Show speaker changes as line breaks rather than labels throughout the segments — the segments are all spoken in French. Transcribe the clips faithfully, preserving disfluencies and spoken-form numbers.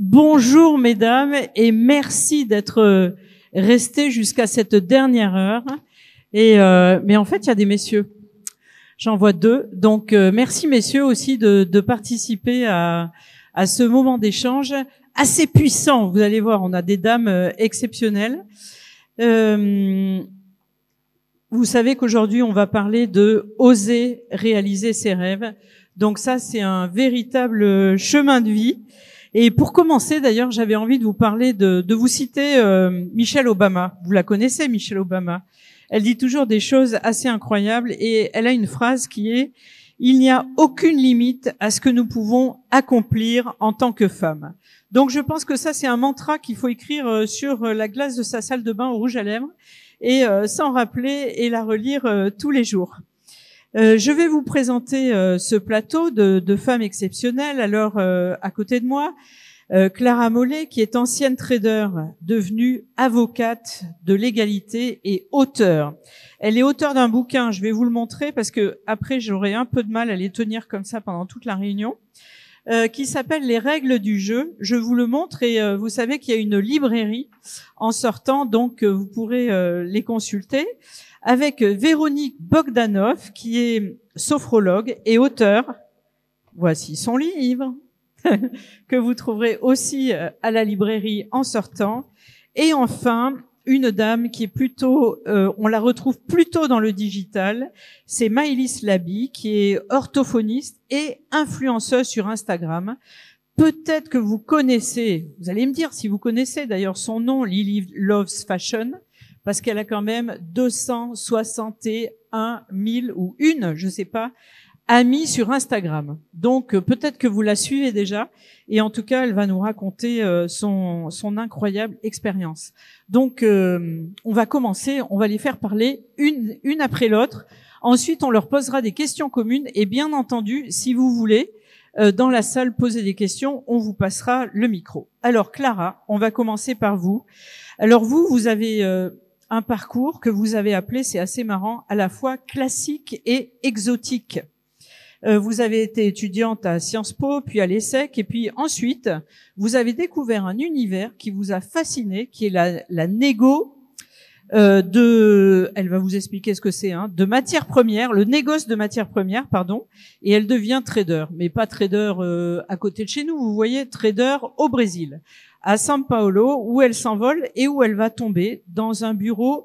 Bonjour mesdames et merci d'être restés jusqu'à cette dernière heure. Et euh, mais en fait, il y a des messieurs. J'en vois deux. Donc euh, merci messieurs aussi de, de participer à, à ce moment d'échange assez puissant. Vous allez voir, on a des dames euh, exceptionnelles. Euh, vous savez qu'aujourd'hui, on va parler de oser réaliser ses rêves. Donc ça, c'est un véritable chemin de vie. Et pour commencer, d'ailleurs, j'avais envie de vous parler, de, de vous citer euh, Michelle Obama. Vous la connaissez, Michelle Obama. Elle dit toujours des choses assez incroyables et elle a une phrase qui est « Il n'y a aucune limite à ce que nous pouvons accomplir en tant que femmes ». Donc je pense que ça, c'est un mantra qu'il faut écrire sur la glace de sa salle de bain au rouge à lèvres et euh, s'en rappeler et la relire euh, tous les jours. Euh, je vais vous présenter euh, ce plateau de, de femmes exceptionnelles. Alors, euh, à côté de moi, euh, Clara Mollet, qui est ancienne trader, devenue avocate de l'égalité et auteure. Elle est auteure d'un bouquin, je vais vous le montrer parce que après j'aurai un peu de mal à les tenir comme ça pendant toute la réunion, euh, qui s'appelle Les règles du jeu. Je vous le montre et euh, vous savez qu'il y a une librairie en sortant, donc euh, vous pourrez euh, les consulter, avec Véronique Bogdanov, qui est sophrologue et auteure. Voici son livre, que vous trouverez aussi à la librairie en sortant. Et enfin, une dame qui est plutôt, euh, on la retrouve plutôt dans le digital, c'est Maëlys Laby, qui est orthophoniste et influenceuse sur Instagram. Peut-être que vous connaissez, vous allez me dire si vous connaissez d'ailleurs son nom, Lily Loves Fashion, parce qu'elle a quand même deux cent soixante et un mille ou une, je sais pas, amis sur Instagram. Donc euh, peut-être que vous la suivez déjà, et en tout cas, elle va nous raconter euh, son, son incroyable expérience. Donc euh, on va commencer, on va les faire parler une, une après l'autre. Ensuite, on leur posera des questions communes, et bien entendu, si vous voulez, euh, dans la salle, poser des questions, on vous passera le micro. Alors Clara, on va commencer par vous. Alors vous, vous avez... Euh, un parcours que vous avez appelé, c'est assez marrant, à la fois classique et exotique. Euh, vous avez été étudiante à Sciences Po, puis à l'ESSEC, et puis ensuite, vous avez découvert un univers qui vous a fasciné, qui est la, la négo euh, de, elle va vous expliquer ce que c'est, hein, de matières premières, le négoce de matières premières, pardon, et elle devient trader, mais pas trader euh, à côté de chez nous, vous voyez, trader au Brésil, à São Paulo, où elle s'envole et où elle va tomber dans un bureau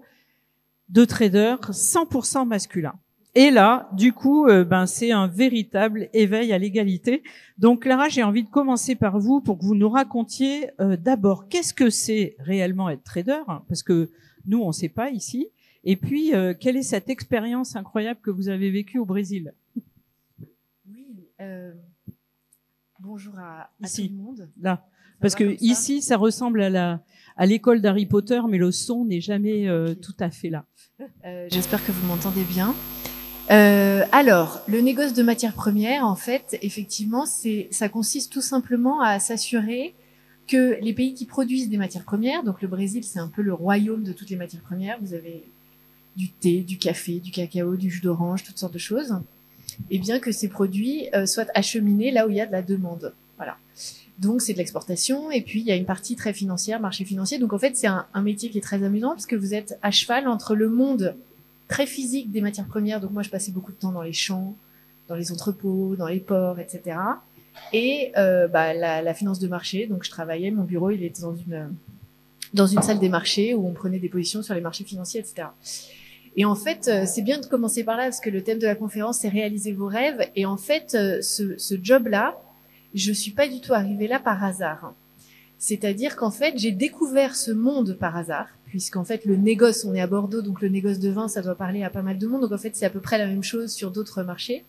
de trader cent pour cent masculin. Et là, du coup, euh, ben c'est un véritable éveil à l'égalité. Donc Clara, j'ai envie de commencer par vous pour que vous nous racontiez euh, d'abord qu'est-ce que c'est réellement être trader, hein, parce que nous, on ne sait pas ici. Et puis, euh, quelle est cette expérience incroyable que vous avez vécue au Brésil?
Oui, euh, bonjour à, à tout le monde.
Là. Parce que ici, ça ressemble à la à l'école d'Harry Potter, mais le son n'est jamais euh, okay. tout à fait là.
Euh, J'espère que vous m'entendez bien. Euh, alors, le négoce de matières premières, en fait, effectivement, c'est ça consiste tout simplement à s'assurer que les pays qui produisent des matières premières, donc le Brésil, c'est un peu le royaume de toutes les matières premières. Vous avez du thé, du café, du cacao, du jus d'orange, toutes sortes de choses. Et bien que ces produits euh, soient acheminés là où il y a de la demande. Voilà. Donc, c'est de l'exportation. Et puis, il y a une partie très financière, marché financier. Donc, en fait, c'est un, un métier qui est très amusant parce que vous êtes à cheval entre le monde très physique des matières premières. Donc, moi, je passais beaucoup de temps dans les champs, dans les entrepôts, dans les ports, et cetera. Et euh, bah, la, la finance de marché. Donc, je travaillais, mon bureau, il était dans une, dans une salle des marchés où on prenait des positions sur les marchés financiers, et cetera. Et en fait, c'est bien de commencer par là parce que le thème de la conférence, c'est réaliser vos rêves. Et en fait, ce, ce job-là, je suis pas du tout arrivée là par hasard. C'est-à-dire qu'en fait, j'ai découvert ce monde par hasard, puisqu'en fait, le négoce, on est à Bordeaux, donc le négoce de vin, ça doit parler à pas mal de monde. Donc en fait, c'est à peu près la même chose sur d'autres marchés.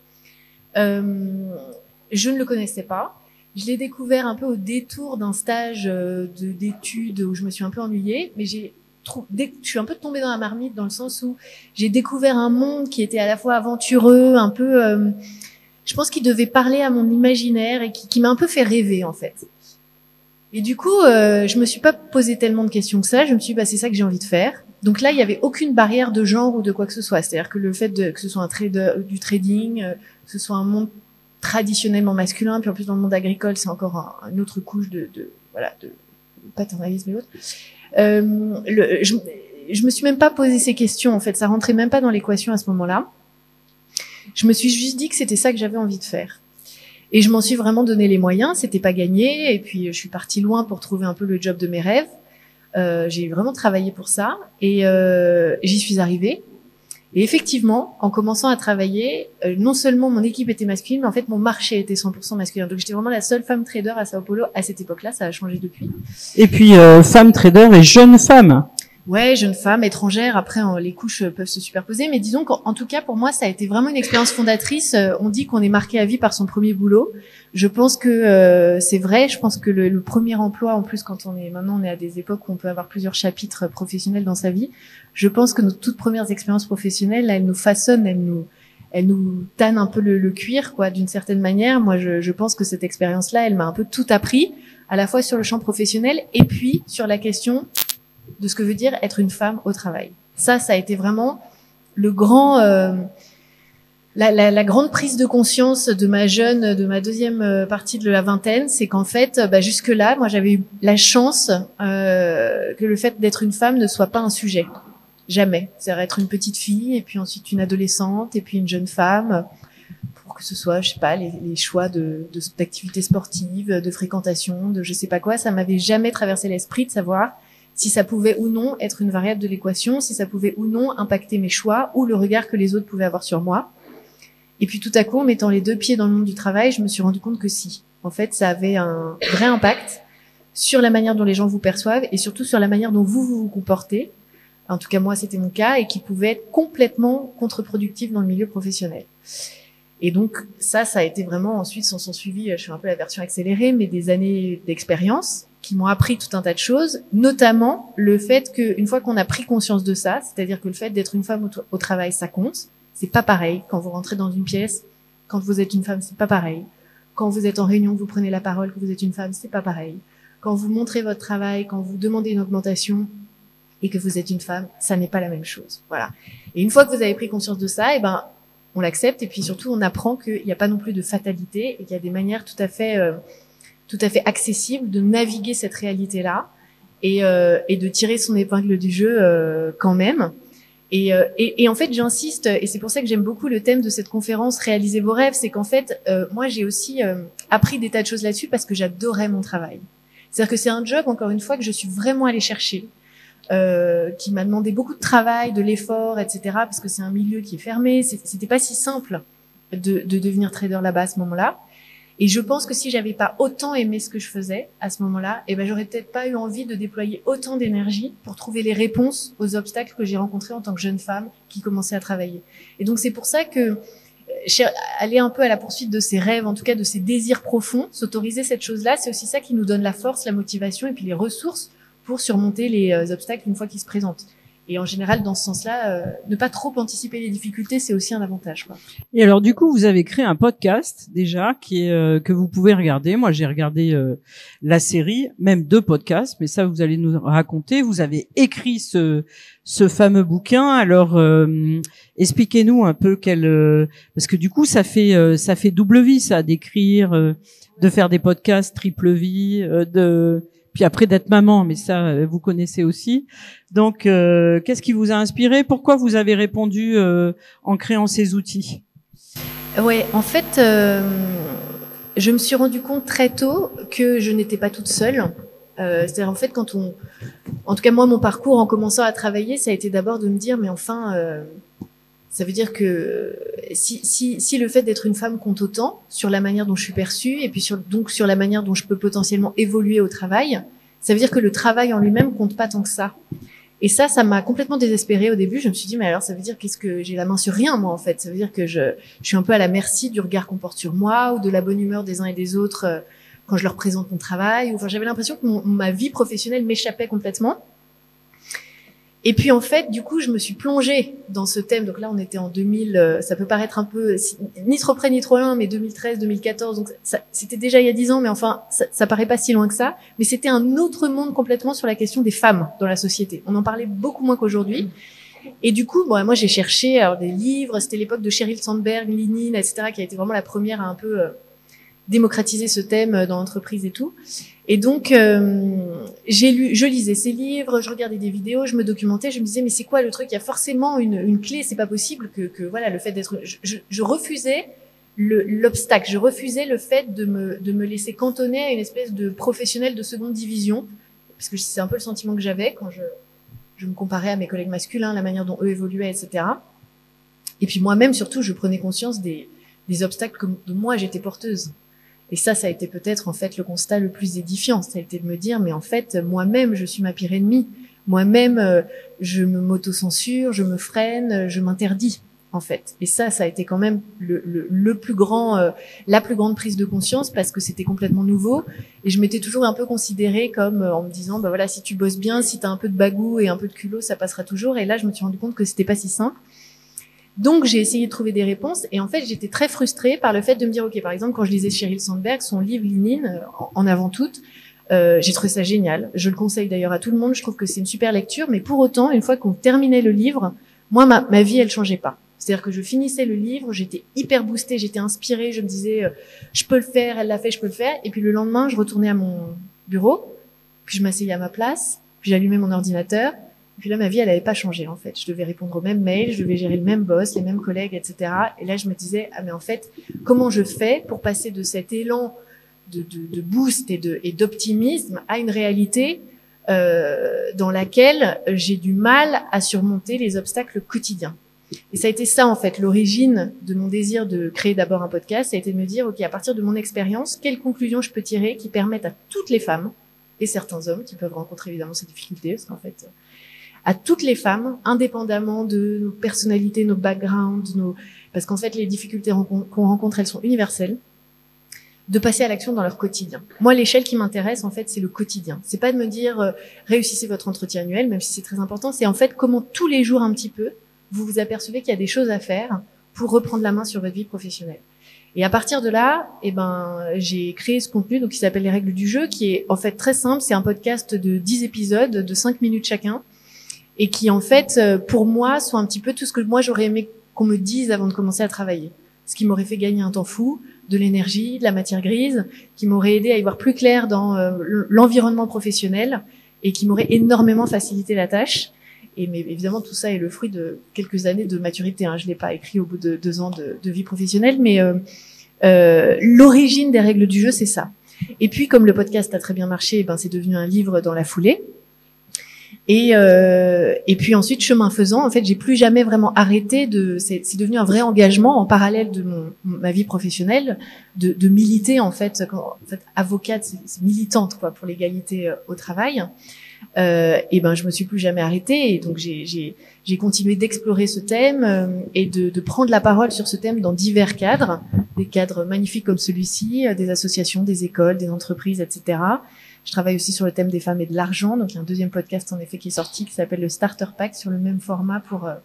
Euh, je ne le connaissais pas. Je l'ai découvert un peu au détour d'un stage de, d'études où je me suis un peu ennuyée, mais j'ai je suis un peu tombée dans la marmite dans le sens où j'ai découvert un monde qui était à la fois aventureux, un peu, euh, je pense qu'il devait parler à mon imaginaire et qui, qui m'a un peu fait rêver en fait. Et du coup, euh, je me suis pas posé tellement de questions que ça. Je me suis dit, bah, c'est ça que j'ai envie de faire. Donc là, il y avait aucune barrière de genre ou de quoi que ce soit. C'est-à-dire que le fait de, que ce soit un trader, du trading, euh, que ce soit un monde traditionnellement masculin, puis en plus dans le monde agricole, c'est encore un, une autre couche de, de voilà, de paternalisme et autres. Euh, le, je, je me suis même pas posé ces questions, en fait. Ça rentrait même pas dans l'équation à ce moment-là. Je me suis juste dit que c'était ça que j'avais envie de faire. Et je m'en suis vraiment donné les moyens. C'était pas gagné. Et puis, je suis partie loin pour trouver un peu le job de mes rêves. Euh, j'ai vraiment travaillé pour ça. Et euh, j'y suis arrivée. Et effectivement, en commençant à travailler, euh, non seulement mon équipe était masculine, mais en fait, mon marché était cent pour cent masculin. Donc, j'étais vraiment la seule femme trader à Sao Paulo à cette époque-là. Ça a changé depuis.
Et puis, euh, femme trader et jeune femme.
Ouais, jeune femme, étrangère. Après, on, les couches peuvent se superposer. Mais disons qu'en en tout cas, pour moi, ça a été vraiment une expérience fondatrice. Euh, on dit qu'on est marqué à vie par son premier boulot. Je pense que euh, c'est vrai. Je pense que le, le premier emploi, en plus, quand on est maintenant, on est à des époques où on peut avoir plusieurs chapitres professionnels dans sa vie. Je pense que nos toutes premières expériences professionnelles, elles nous façonnent, elles nous, elles nous tannent un peu le, le cuir, quoi, d'une certaine manière. Moi, je, je pense que cette expérience-là, elle m'a un peu tout appris, à la fois sur le champ professionnel et puis sur la question de ce que veut dire être une femme au travail. Ça, ça a été vraiment le grand, euh, la, la, la grande prise de conscience de ma jeune, de ma deuxième partie de la vingtaine, c'est qu'en fait, bah, jusque-là, moi, j'avais eu la chance euh, que le fait d'être une femme ne soit pas un sujet. Jamais. C'est-à-dire être une petite fille, et puis ensuite une adolescente, et puis une jeune femme, pour que ce soit, je sais pas, les, les choix de, de d'activités sportives, de fréquentation, de je sais pas quoi. Ça m'avait jamais traversé l'esprit de savoir si ça pouvait ou non être une variable de l'équation, si ça pouvait ou non impacter mes choix ou le regard que les autres pouvaient avoir sur moi. Et puis tout à coup, en mettant les deux pieds dans le monde du travail, je me suis rendu compte que si. En fait, ça avait un vrai impact sur la manière dont les gens vous perçoivent et surtout sur la manière dont vous vous, vous comportez. En tout cas, moi, c'était mon cas et qui pouvait être complètement contre-productif dans le milieu professionnel. Et donc, ça, ça a été vraiment, ensuite, s'en sont suivis, je suis un peu la version accélérée, mais des années d'expérience qui m'ont appris tout un tas de choses, notamment le fait qu'une fois qu'on a pris conscience de ça, c'est-à-dire que le fait d'être une femme au, au travail, ça compte. C'est pas pareil quand vous rentrez dans une pièce, quand vous êtes une femme, c'est pas pareil. Quand vous êtes en réunion, vous prenez la parole, que vous êtes une femme, c'est pas pareil. Quand vous montrez votre travail, quand vous demandez une augmentation et que vous êtes une femme, ça n'est pas la même chose. Voilà. Et une fois que vous avez pris conscience de ça, eh ben, on l'accepte et puis surtout on apprend qu'il n'y a pas non plus de fatalité et qu'il y a des manières tout à fait euh, tout à fait accessibles de naviguer cette réalité-là et, euh, et de tirer son épingle du jeu euh, quand même. Et, euh, et, et en fait, j'insiste, et c'est pour ça que j'aime beaucoup le thème de cette conférence, réaliser vos rêves, c'est qu'en fait, euh, moi j'ai aussi euh, appris des tas de choses là-dessus parce que j'adorais mon travail. C'est-à-dire que c'est un job, encore une fois, que je suis vraiment allée chercher. Euh, qui m'a demandé beaucoup de travail, de l'effort, et cetera. Parce que c'est un milieu qui est fermé. C'était pas si simple de, de devenir trader là-bas à ce moment-là. Et je pense que si j'avais pas autant aimé ce que je faisais à ce moment-là, eh ben j'aurais peut-être pas eu envie de déployer autant d'énergie pour trouver les réponses aux obstacles que j'ai rencontrés en tant que jeune femme qui commençait à travailler. Et donc c'est pour ça que aller un peu à la poursuite de ses rêves, en tout cas de ses désirs profonds, s'autoriser cette chose-là, c'est aussi ça qui nous donne la force, la motivation et puis les ressources pour surmonter les euh, obstacles une fois qu'ils se présentent. Et en général, dans ce sens-là, euh, ne pas trop anticiper les difficultés, c'est aussi un avantage, quoi.
Et alors, du coup, vous avez créé un podcast déjà qui est euh, que vous pouvez regarder. Moi, j'ai regardé euh, la série, même deux podcasts, mais ça, vous allez nous raconter. Vous avez écrit ce ce fameux bouquin. Alors, euh, expliquez-nous un peu quel euh, parce que du coup, ça fait euh, ça fait double vie, ça, d'écrire, euh, de faire des podcasts, triple vie, euh, de puis après d'être maman, mais ça, vous connaissez aussi. Donc, euh, qu'est-ce qui vous a inspiré? Pourquoi vous avez répondu euh, en créant ces outils?
Ouais, en fait, euh, je me suis rendu compte très tôt que je n'étais pas toute seule. Euh, c'est-à-dire, en fait, quand on... En tout cas, moi, mon parcours, en commençant à travailler, ça a été d'abord de me dire, mais enfin... Euh, ça veut dire que si, si, si le fait d'être une femme compte autant sur la manière dont je suis perçue et puis sur, donc sur la manière dont je peux potentiellement évoluer au travail, ça veut dire que le travail en lui-même compte pas tant que ça. Et ça, ça m'a complètement désespérée au début. Je me suis dit, mais alors ça veut dire qu'est-ce que j'ai la main sur rien, moi, en fait. Ça veut dire que je, je suis un peu à la merci du regard qu'on porte sur moi ou de la bonne humeur des uns et des autres euh, quand je leur présente mon travail. Enfin, j'avais l'impression que mon, ma vie professionnelle m'échappait complètement. Et puis en fait, du coup, je me suis plongée dans ce thème. Donc là, on était en deux mille. Ça peut paraître un peu ni trop près ni trop loin, mais deux mille treize, deux mille quatorze. Donc ça, c'était déjà il y a dix ans, mais enfin, ça, ça paraît pas si loin que ça. Mais c'était un autre monde complètement sur la question des femmes dans la société. On en parlait beaucoup moins qu'aujourd'hui. Et du coup, bon, moi, j'ai cherché alors des livres. C'était l'époque de Sheryl Sandberg, Lénine, et cetera, qui a été vraiment la première à un peu euh, démocratiser ce thème dans l'entreprise et tout. Et donc, euh, j'ai lu, je lisais ces livres, je regardais des vidéos, je me documentais, je me disais mais c'est quoi le truc? Il y a forcément une, une clé. C'est pas possible que, que voilà le fait d'être. Je, je, je refusais le, l'obstacle. Je refusais le fait de me, de me laisser cantonner à une espèce de professionnel de seconde division, parce que c'est un peu le sentiment que j'avais quand je, je me comparais à mes collègues masculins, la manière dont eux évoluaient, et cetera. Et puis moi-même surtout, je prenais conscience des, des obstacles que de moi j'étais porteuse. Et ça, ça a été peut-être en fait le constat le plus édifiant. Ça a été de me dire, mais en fait, moi-même, je suis ma pire ennemie. Moi-même, euh, je me m'auto-censure, je me freine, je m'interdis, en fait. Et ça, ça a été quand même le, le, le plus grand, euh, la plus grande prise de conscience parce que c'était complètement nouveau. Et je m'étais toujours un peu considérée comme euh, en me disant, bah voilà, si tu bosses bien, si t'as un peu de bagou et un peu de culot, ça passera toujours. Et là, je me suis rendu compte que c'était pas si simple. Donc, j'ai essayé de trouver des réponses et en fait, j'étais très frustrée par le fait de me dire, OK, par exemple, quand je lisais Sheryl Sandberg, son livre Lénine, en avant toute, euh, j'ai trouvé ça génial. Je le conseille d'ailleurs à tout le monde. Je trouve que c'est une super lecture, mais pour autant, une fois qu'on terminait le livre, moi, ma, ma vie, elle changeait pas. C'est-à-dire que je finissais le livre, j'étais hyper boostée, j'étais inspirée, je me disais, euh, je peux le faire, elle l'a fait, je peux le faire. Et puis le lendemain, je retournais à mon bureau, puis je m'asseyais à ma place, puis j'allumais mon ordinateur. Et puis là, ma vie, elle n'avait pas changé, en fait. Je devais répondre aux mêmes mails, je devais gérer le même boss, les mêmes collègues, et cetera. Et là, je me disais, ah, mais en fait, comment je fais pour passer de cet élan de, de, de boost et de, et d'optimisme à une réalité, euh, dans laquelle j'ai du mal à surmonter les obstacles quotidiens. Et ça a été ça, en fait, l'origine de mon désir de créer d'abord un podcast. Ça a été de me dire, OK, à partir de mon expérience, quelles conclusions je peux tirer qui permettent à toutes les femmes et certains hommes qui peuvent rencontrer évidemment ces difficultés, parce qu'en fait, à toutes les femmes, indépendamment de nos personnalités, nos backgrounds, nos... parce qu'en fait, les difficultés qu'on rencontre, elles sont universelles, de passer à l'action dans leur quotidien. Moi, l'échelle qui m'intéresse, en fait, c'est le quotidien. C'est pas de me dire, euh, réussissez votre entretien annuel, même si c'est très important, c'est en fait comment tous les jours un petit peu, vous vous apercevez qu'il y a des choses à faire pour reprendre la main sur votre vie professionnelle. Et à partir de là, eh ben, j'ai créé ce contenu, donc qui s'appelle Les Règles du Jeu, qui est en fait très simple. C'est un podcast de dix épisodes, de cinq minutes chacun, et qui en fait, pour moi, sont un petit peu tout ce que moi j'aurais aimé qu'on me dise avant de commencer à travailler. Ce qui m'aurait fait gagner un temps fou, de l'énergie, de la matière grise, qui m'aurait aidé à y voir plus clair dans euh, l'environnement professionnel et qui m'aurait énormément facilité la tâche. Et mais évidemment, tout ça est le fruit de quelques années de maturité. Hein. Je l'ai pas écrit au bout de deux ans de, de vie professionnelle, mais euh, euh, l'origine des règles du jeu, c'est ça. Et puis, comme le podcast a très bien marché, ben c'est devenu un livre dans la foulée. Et euh, et puis ensuite, chemin faisant, en fait, j'ai plus jamais vraiment arrêté de. C'est, c'est devenu un vrai engagement en parallèle de mon ma vie professionnelle, de, de militer en fait. Quand, en fait, avocate, c'est, c'est militante quoi pour l'égalité au travail. Euh, et ben, je me suis plus jamais arrêtée. Et donc, j'ai j'ai j'ai continué d'explorer ce thème euh, et de de prendre la parole sur ce thème dans divers cadres, des cadres magnifiques comme celui-ci, des associations, des écoles, des entreprises, et cetera. Je travaille aussi sur le thème des femmes et de l'argent. Donc, il y a un deuxième podcast, en effet, qui est sorti, qui s'appelle le Starter Pack, sur le même format pour euh,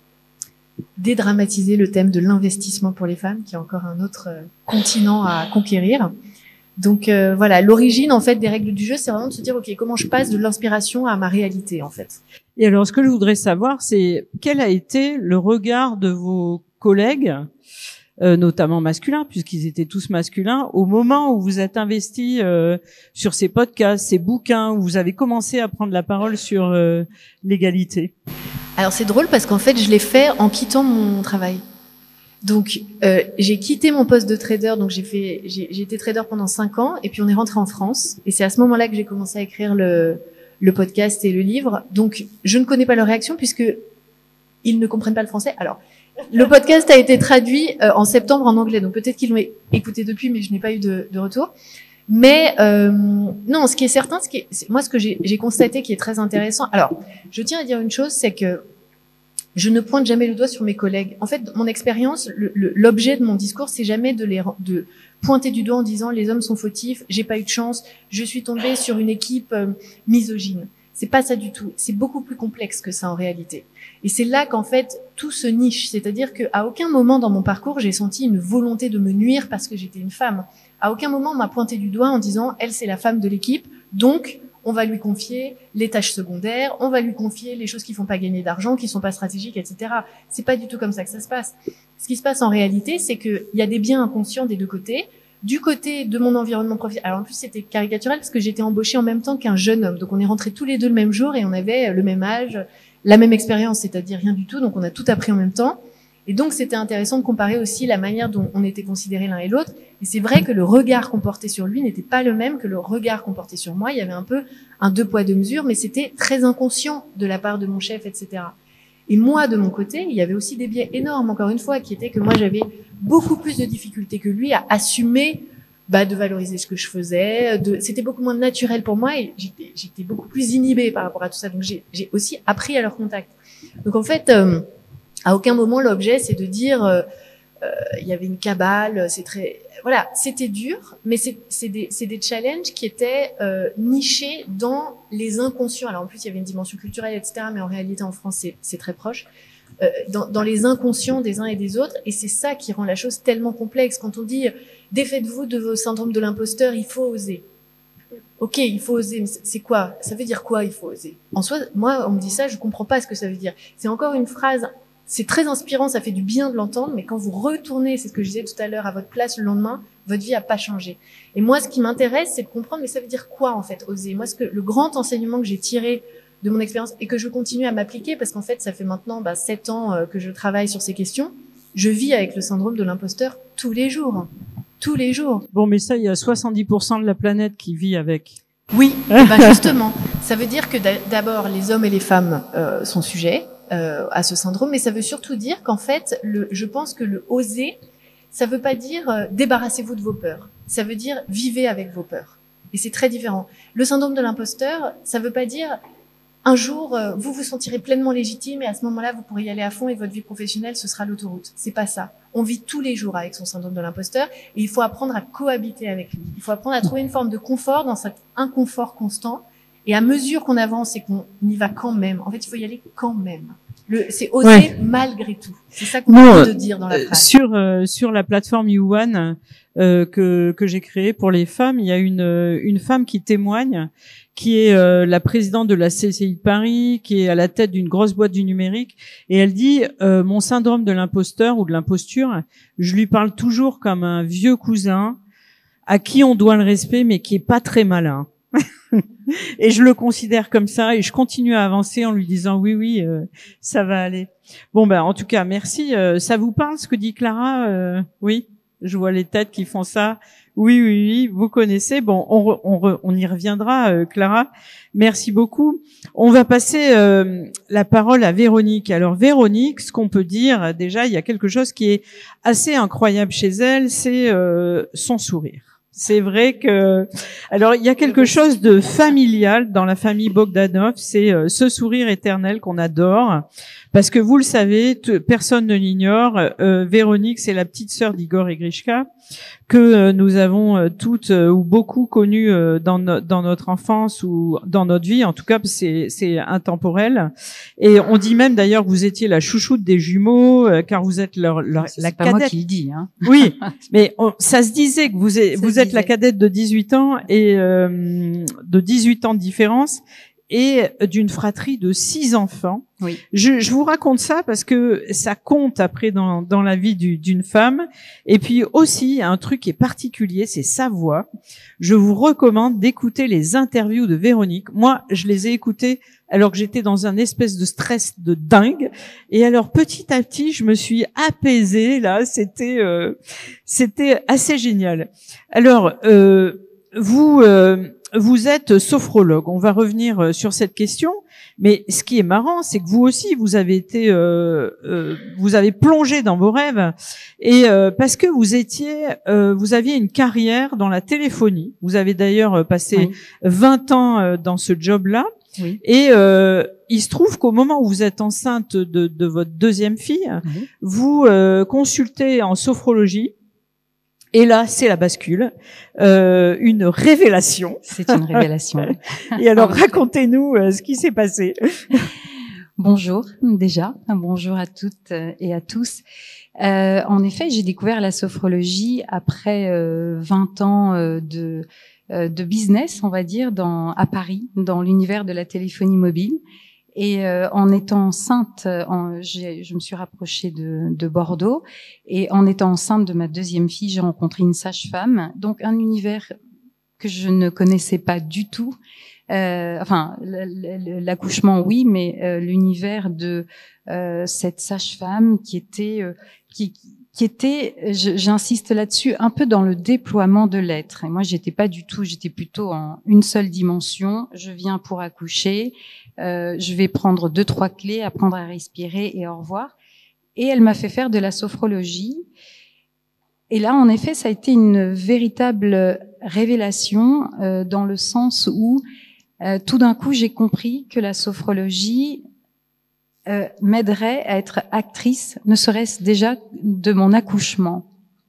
dédramatiser le thème de l'investissement pour les femmes, qui est encore un autre euh, continent à conquérir. Donc, euh, voilà, l'origine, en fait, des règles du jeu, c'est vraiment de se dire, OK, comment je passe de l'inspiration à ma réalité, en fait.
Et alors, ce que je voudrais savoir, c'est quel a été le regard de vos collègues, Euh, notamment masculins, puisqu'ils étaient tous masculins, au moment où vous êtes investi euh, sur ces podcasts, ces bouquins, où vous avez commencé à prendre la parole sur euh, l'égalité.
Alors c'est drôle parce qu'en fait, je l'ai fait en quittant mon travail. Donc euh, j'ai quitté mon poste de trader, donc j'ai fait, j'ai, j'ai été trader pendant cinq ans, et puis on est rentré en France, et c'est à ce moment-là que j'ai commencé à écrire le, le podcast et le livre. Donc je ne connais pas leur réaction puisque ils ne comprennent pas le français. Alors le podcast a été traduit euh, en septembre en anglais, donc peut-être qu'ils l'ont écouté depuis, mais je n'ai pas eu de, de retour. Mais euh, non, ce qui est certain, ce qui est, c'est, moi, ce que j'ai, j'ai constaté qui est très intéressant. Alors, je tiens à dire une chose, c'est que je ne pointe jamais le doigt sur mes collègues. En fait, mon expérience, le, le, l'objet de mon discours, c'est jamais de les de pointer du doigt en disant les hommes sont fautifs, j'ai pas eu de chance, je suis tombée sur une équipe euh, misogyne. C'est pas ça du tout. C'est beaucoup plus complexe que ça en réalité. Et c'est là qu'en fait tout se niche. C'est-à-dire qu'à aucun moment dans mon parcours j'ai senti une volonté de me nuire parce que j'étais une femme. À aucun moment on m'a pointé du doigt en disant elle c'est la femme de l'équipe, donc on va lui confier les tâches secondaires, on va lui confier les choses qui font pas gagner d'argent, qui sont pas stratégiques, et cetera. C'est pas du tout comme ça que ça se passe. Ce qui se passe en réalité, c'est qu'il y a des biens inconscients des deux côtés. du côté de mon environnement professionnel. Alors en plus c'était caricatural parce que j'étais embauchée en même temps qu'un jeune homme. Donc on est rentrés tous les deux le même jour et on avait le même âge, la même expérience, c'est-à-dire rien du tout. Donc on a tout appris en même temps. Et donc c'était intéressant de comparer aussi la manière dont on était considérés l'un et l'autre. Et c'est vrai que le regard qu'on portait sur lui n'était pas le même que le regard qu'on portait sur moi. Il y avait un peu un deux poids deux mesures, mais c'était très inconscient de la part de mon chef, et cetera. Et moi, de mon côté, il y avait aussi des biais énormes, encore une fois, qui étaient que moi j'avais beaucoup plus de difficultés que lui à assumer bah, de valoriser ce que je faisais. De... C'était beaucoup moins naturel pour moi et j'étais, j'étais beaucoup plus inhibée par rapport à tout ça. Donc j'ai, j'ai aussi appris à leur contact. Donc en fait, euh, à aucun moment l'objet c'est de dire euh, euh, il y avait une cabale, c'est très voilà, c'était dur, mais c'est, c'est des c'est des challenges qui étaient euh, nichés dans les inconscients. Alors en plus il y avait une dimension culturelle, et cetera. Mais en réalité en France c'est, c'est très proche. Euh, dans, dans les inconscients des uns et des autres, et c'est ça qui rend la chose tellement complexe. Quand on dit « défaites-vous de vos syndromes de l'imposteur », il faut oser. Ok, il faut oser, mais c'est quoi? Ça veut dire quoi, il faut oser? En soi, moi, on me dit ça, je comprends pas ce que ça veut dire. C'est encore une phrase, c'est très inspirant, ça fait du bien de l'entendre, mais quand vous retournez, c'est ce que je disais tout à l'heure, à votre place le lendemain, votre vie a pas changé. Et moi, ce qui m'intéresse, c'est de comprendre, mais ça veut dire quoi, en fait, oser? Moi, ce que, le grand enseignement que j'ai tiré de mon expérience et que je continue à m'appliquer parce qu'en fait ça fait maintenant bah, sept ans euh, que je travaille sur ces questions. Je vis avec le syndrome de l'imposteur tous les jours, tous les jours.
Bon, mais ça, il y a soixante-dix pour cent de la planète qui vit avec.
Oui, et ben justement, ça veut dire que d'abord les hommes et les femmes euh, sont sujets euh, à ce syndrome, mais ça veut surtout dire qu'en fait, le, je pense que le oser, ça veut pas dire euh, débarrassez-vous de vos peurs. Ça veut dire vivez avec vos peurs. Et c'est très différent. Le syndrome de l'imposteur, ça veut pas dire un jour, euh, vous vous sentirez pleinement légitime et à ce moment-là, vous pourrez y aller à fond et votre vie professionnelle, ce sera l'autoroute. C'est pas ça. On vit tous les jours avec son syndrome de l'imposteur et il faut apprendre à cohabiter avec lui. Il faut apprendre à trouver une forme de confort dans cet inconfort constant. Et à mesure qu'on avance et qu'on y va quand même, en fait, il faut y aller quand même. Le, c'est oser ouais. malgré tout. C'est ça qu'on a envie de dire dans la phrase.
Sur euh, sur la plateforme You One euh, que que j'ai créée pour les femmes, il y a une une femme qui témoigne, qui est euh, la présidente de la C C I de Paris, qui est à la tête d'une grosse boîte du numérique, et elle dit euh, mon syndrome de l'imposteur ou de l'imposture, je lui parle toujours comme un vieux cousin à qui on doit le respect, mais qui est pas très malin. Et je le considère comme ça et je continue à avancer en lui disant oui oui euh, ça va aller. Bon ben en tout cas merci. Euh, ça vous parle ce que dit Clara? euh, Oui, je vois les têtes qui font ça. Oui oui oui, vous connaissez. Bon on re, on, re, on y reviendra euh, Clara. Merci beaucoup. On va passer euh, la parole à Véronique. Alors Véronique, ce qu'on peut dire déjà, il y a quelque chose qui est assez incroyable chez elle, c'est euh, son sourire. C'est vrai que, alors il y a quelque chose de familial dans la famille Bogdanov, c'est euh, ce sourire éternel qu'on adore, parce que vous le savez, t- personne ne l'ignore. Euh, Véronique, c'est la petite sœur d'Igor et Grishka que euh, nous avons euh, toutes euh, ou beaucoup connues euh, dans, no- dans notre enfance ou dans notre vie. En tout cas, c'est, c'est intemporel. Et on dit même d'ailleurs que vous étiez la chouchoute des jumeaux, euh, car vous êtes leur, leur
c'est
la
pas
cadette.
Moi qui le dis, hein.
Oui, mais on, ça se disait que vous êtes, vous êtes la cadette de dix-huit ans et euh, de dix-huit ans de différence et d'une fratrie de six enfants.
Oui.
Je, je vous raconte ça parce que ça compte après dans, dans la vie du, d'une femme. Et puis aussi, un truc qui est particulier, c'est sa voix. Je vous recommande d'écouter les interviews de Véronique. Moi, je les ai écoutées alors que j'étais dans un espèce de stress de dingue. Et alors, petit à petit, je me suis apaisée. Là, c'était euh, c'était assez génial. Alors, euh, vous... Euh, Vous êtes sophrologue. On va revenir sur cette question. Mais ce qui est marrant, c'est que vous aussi, vous avez été, euh, euh, vous avez plongé dans vos rêves, et euh, parce que vous étiez, euh, vous aviez une carrière dans la téléphonie. Vous avez d'ailleurs passé oui. vingt ans dans ce job-là.
Oui.
Et euh, il se trouve qu'au moment où vous êtes enceinte de, de votre deuxième fille, oui. vous euh, consultez en sophrologie. Et là, c'est la bascule, euh, une révélation.
C'est une révélation.
Et alors, racontez-nous euh, ce qui s'est passé.
Bonjour, déjà. Bonjour à toutes et à tous. Euh, en effet, j'ai découvert la sophrologie après euh, vingt ans euh, de, euh, de business, on va dire, dans, à Paris, dans l'univers de la téléphonie mobile. Et euh, en étant enceinte, en, j'ai, je me suis rapprochée de, de Bordeaux. Et en étant enceinte de ma deuxième fille, j'ai rencontré une sage-femme. Donc un univers que je ne connaissais pas du tout. Euh, enfin, l'accouchement, oui, mais euh, l'univers de euh, cette sage-femme qui était, euh, qui, qui était, j'insiste là-dessus, un peu dans le déploiement de l'être. Et moi, j'étais pas du tout, j'étais plutôt en une seule dimension. Je viens pour accoucher. Euh, je vais prendre deux, trois clés, apprendre à respirer et au revoir. Et elle m'a fait faire de la sophrologie. Et là, en effet, ça a été une véritable révélation euh, dans le sens où euh, tout d'un coup, j'ai compris que la sophrologie euh, m'aiderait à être actrice, ne serait-ce déjà de mon accouchement.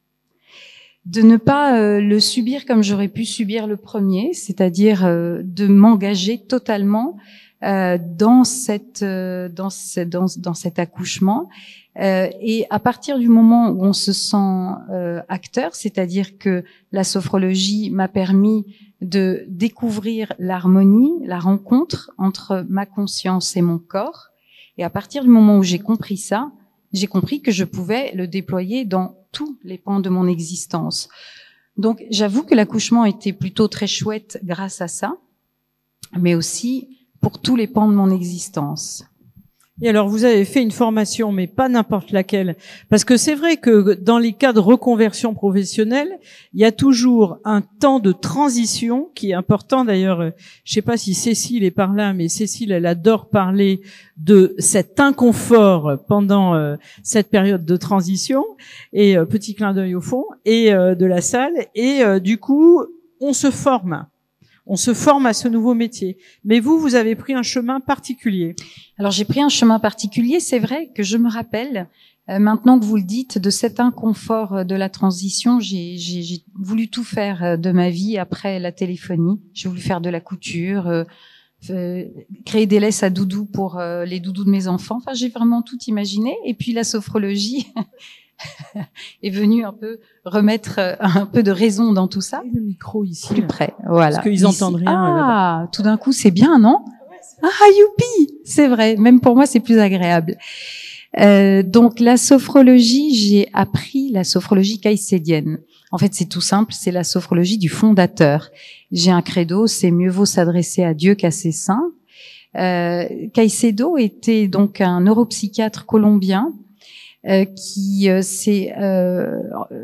De ne pas euh, le subir comme j'aurais pu subir le premier, c'est-à-dire euh, de m'engager totalement Euh, dans cette euh, dans, ce, dans dans cet accouchement euh, et à partir du moment où on se sent euh, acteur, c'est-à-dire que la sophrologie m'a permis de découvrir l'harmonie, la rencontre entre ma conscience et mon corps, et à partir du moment où j'ai compris ça, j'ai compris que je pouvais le déployer dans tous les pans de mon existence. Donc j'avoue que l'accouchement était plutôt très chouette grâce à ça, mais aussi pour tous les pans de mon existence.
Et alors, vous avez fait une formation, mais pas n'importe laquelle, parce que c'est vrai que dans les cas de reconversion professionnelle, il y a toujours un temps de transition qui est important. D'ailleurs, je sais pas si Cécile est par là, mais Cécile, elle adore parler de cet inconfort pendant euh, cette période de transition, et euh, petit clin d'œil au fond, et euh, de la salle, et euh, du coup, on se forme. On se forme à ce nouveau métier. Mais vous, vous avez pris un chemin particulier.
Alors, j'ai pris un chemin particulier. C'est vrai que je me rappelle, euh, maintenant que vous le dites, de cet inconfort de la transition. J'ai, j'ai, j'ai voulu tout faire de ma vie après la téléphonie. J'ai voulu faire de la couture, euh, euh, créer des laisses à doudou pour euh, les doudous de mes enfants. Enfin, j'ai vraiment tout imaginé. Et puis, la sophrologie est venue un peu remettre un peu de raison dans tout ça.
Et le micro ici.
Plus près, voilà.
Parce qu'ils
ici.
entendent rien.
Ah,
là-bas.
tout d'un coup, c'est bien, non? Ah, youpi! C'est vrai. Même pour moi, c'est plus agréable. Euh, donc, la sophrologie, j'ai appris la sophrologie caïcédienne. En fait, c'est tout simple. C'est la sophrologie du fondateur. J'ai un credo, c'est mieux vaut s'adresser à Dieu qu'à ses saints. Euh, Caicedo était donc un neuropsychiatre colombien Euh, qui euh, s'est euh,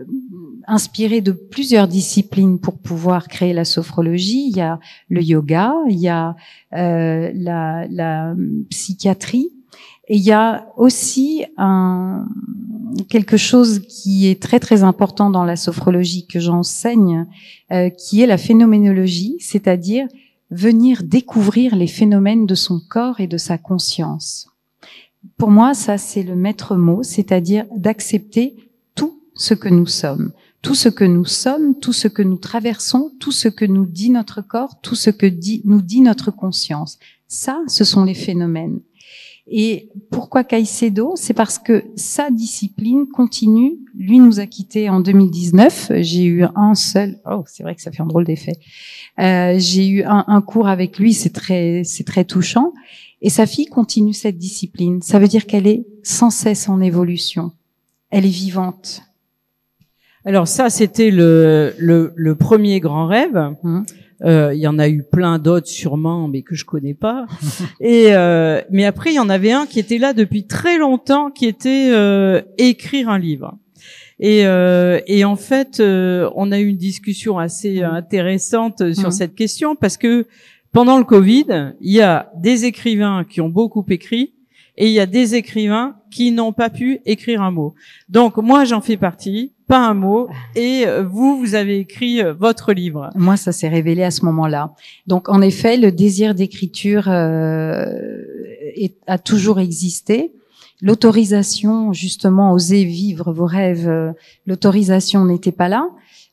inspiré de plusieurs disciplines pour pouvoir créer la sophrologie. Il y a le yoga, il y a euh, la, la psychiatrie, et il y a aussi un, quelque chose qui est très très important dans la sophrologie que j'enseigne, euh, qui est la phénoménologie, c'est-à-dire venir découvrir les phénomènes de son corps et de sa conscience. Pour moi, ça, c'est le maître mot, c'est-à-dire d'accepter tout ce que nous sommes. Tout ce que nous sommes, tout ce que nous traversons, tout ce que nous dit notre corps, tout ce que dit, nous dit notre conscience. Ça, ce sont les phénomènes. Et pourquoi Caicedo? C'est parce que sa discipline continue. Lui nous a quittés en deux mille dix-neuf. J'ai eu un seul... Oh, c'est vrai que ça fait un drôle d'effet. Euh, j'ai eu un, un cours avec lui, c'est très, c'est très touchant. Et sa fille continue cette discipline. Ça veut dire qu'elle est sans cesse en évolution. Elle est vivante.
Alors ça, c'était le, le, le premier grand rêve. Mmh. Euh, il y en a eu plein d'autres sûrement, mais que je connais pas. Et euh, mais après, il y en avait un qui était là depuis très longtemps, qui était euh, écrire un livre. Et, euh, et en fait, euh, on a eu une discussion assez intéressante sur mmh. cette question, parce que pendant le Covid, il y a des écrivains qui ont beaucoup écrit et il y a des écrivains qui n'ont pas pu écrire un mot. Donc moi, j'en fais partie, pas un mot, et vous, vous avez écrit votre livre.
Moi, ça s'est révélé à ce moment-là. Donc en effet, le désir d'écriture euh, est, a toujours existé. L'autorisation, justement, oser vivre vos rêves, euh, l'autorisation n'était pas là.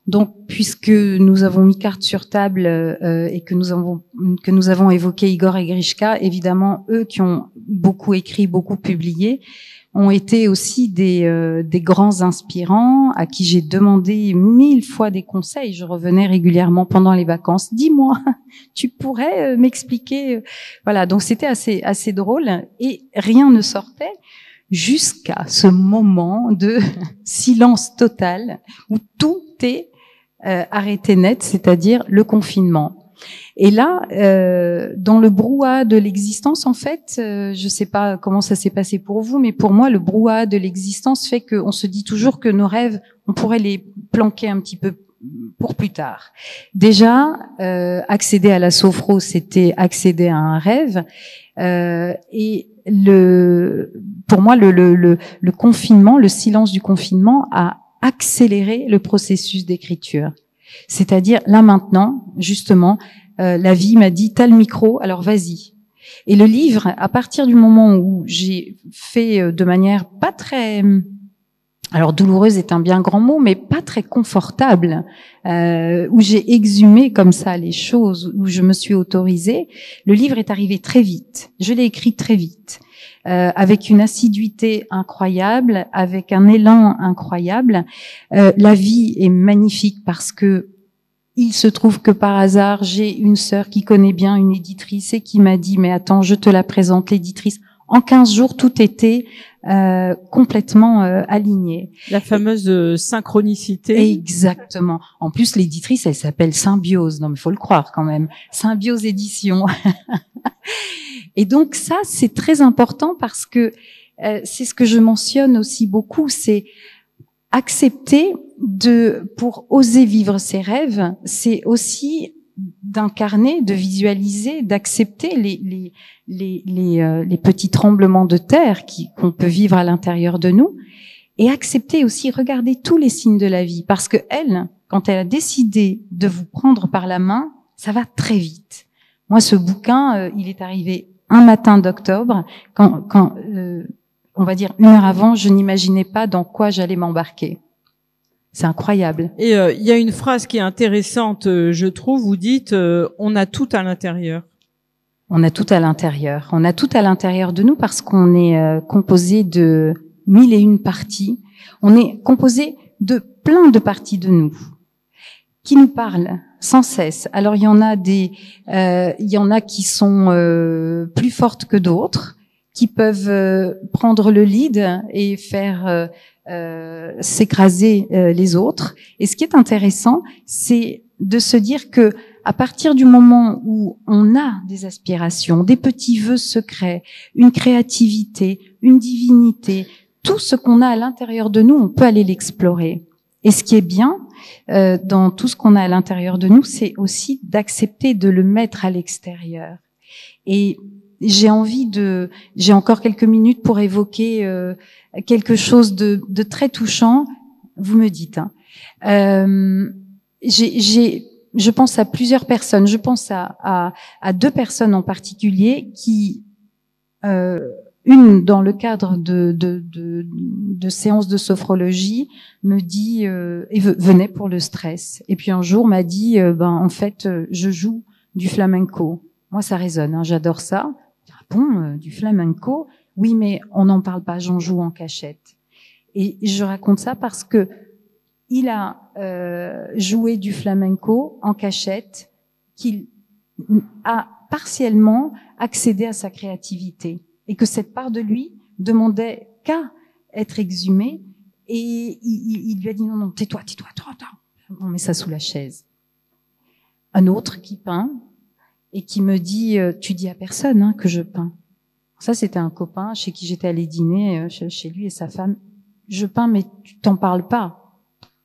Donc, puisque nous avons mis carte sur table euh, et que nous avons que nous avons évoqué Igor et Grishka, évidemment, eux qui ont beaucoup écrit, beaucoup publié, ont été aussi des euh, des grands inspirants à qui j'ai demandé mille fois des conseils. Je revenais régulièrement pendant les vacances. Dis-moi, tu pourrais euh, m'expliquer. Voilà, donc c'était assez assez drôle et rien ne sortait jusqu'à ce moment de silence total où tout est euh, arrêté net, c'est-à-dire le confinement. Et là, euh, dans le brouhaha de l'existence, en fait, euh, je sais pas comment ça s'est passé pour vous, mais pour moi, le brouhaha de l'existence fait qu'on se dit toujours que nos rêves, on pourrait les planquer un petit peu pour plus tard. Déjà, euh, accéder à la sophro, c'était accéder à un rêve, euh, et le, pour moi, le, le, le, le confinement, le silence du confinement a accéléré le processus d'écriture. C'est-à-dire, là maintenant, justement, euh, la vie m'a dit, t'as le micro, alors vas-y. Et le livre, à partir du moment où j'ai fait de manière pas très... Alors douloureuse est un bien grand mot, mais pas très confortable, euh, où j'ai exhumé comme ça les choses, où je me suis autorisée, le livre est arrivé très vite. Je l'ai écrit très vite, euh, avec une assiduité incroyable, avec un élan incroyable. Euh, la vie est magnifique parce que il se trouve que par hasard, j'ai une sœur qui connaît bien une éditrice et qui m'a dit « Mais attends, je te la présente, l'éditrice ». En quinze jours, tout était euh, complètement euh, aligné.
La fameuse euh, synchronicité.
Exactement. En plus, l'éditrice, elle s'appelle Symbiose. Non, mais faut le croire quand même. Symbiose Édition. Et donc ça, c'est très important parce que euh, c'est ce que je mentionne aussi beaucoup, c'est accepter de, pour oser vivre ses rêves, c'est aussi d'incarner, de visualiser, d'accepter les les les les, euh, les petits tremblements de terre qui qu'on peut vivre à l'intérieur de nous, et accepter aussi regarder tous les signes de la vie, parce que elle, quand elle a décidé de vous prendre par la main, ça va très vite. Moi, ce bouquin, euh, il est arrivé un matin d'octobre, quand quand euh, on va dire une heure avant, je n'imaginais pas dans quoi j'allais m'embarquer. C'est incroyable.
Et il euh, y a une phrase qui est intéressante, euh, je trouve. Vous dites euh, « on a tout à l'intérieur ».
On a tout à l'intérieur. On a tout à l'intérieur de nous parce qu'on est euh, composé de mille et une parties. On est composé de plein de parties de nous qui nous parlent sans cesse. Alors il y en a des, euh, il y en a qui sont euh, plus fortes que d'autres, qui peuvent euh, prendre le lead et faire euh, euh, s'écraser euh, les autres. Et ce qui est intéressant, c'est de se dire que à partir du moment où on a des aspirations, des petits vœux secrets, une créativité, une divinité, tout ce qu'on a à l'intérieur de nous, on peut aller l'explorer. Et ce qui est bien euh, dans tout ce qu'on a à l'intérieur de nous, c'est aussi d'accepter de le mettre à l'extérieur. Et j'ai envie de, j'ai encore quelques minutes pour évoquer euh, quelque chose de, de très touchant. Vous me dites. Hein. Euh, j'ai, j'ai, je pense à plusieurs personnes. Je pense à, à, à deux personnes en particulier qui, euh, une dans le cadre de, de, de, de séances de sophrologie, me dit euh, et venait pour le stress. Et puis un jour m'a dit, euh, ben en fait, je joue du flamenco. Moi, ça résonne. Hein, j'adore ça. Bon, euh, du flamenco, oui, mais on n'en parle pas, j'en joue en cachette. Et je raconte ça parce que il a euh, joué du flamenco en cachette, qu'il a partiellement accédé à sa créativité, et que cette part de lui demandait qu'à être exhumée, et il, il, il lui a dit non, non, tais-toi, tais-toi, tais-toi, on met ça sous la chaise. Un autre qui peint, et qui me dit euh, « Tu dis à personne hein, que je peins ». Ça, c'était un copain chez qui j'étais allée dîner, euh, chez, chez lui et sa femme. « Je peins, mais tu t'en parles pas ».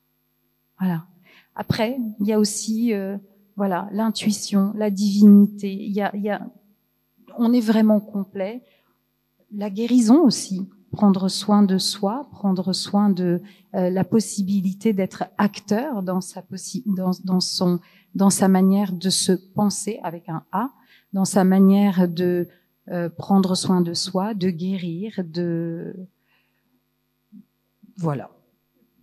Voilà. Après, il y a aussi euh, voilà l'intuition, la divinité. Il y a, il y a, on est vraiment complet. La guérison aussi, prendre soin de soi, prendre soin de euh, la possibilité d'être acteur dans sa possi- dans, dans son dans sa manière de se penser avec un A, dans sa manière de euh, prendre soin de soi, de guérir, de... Voilà.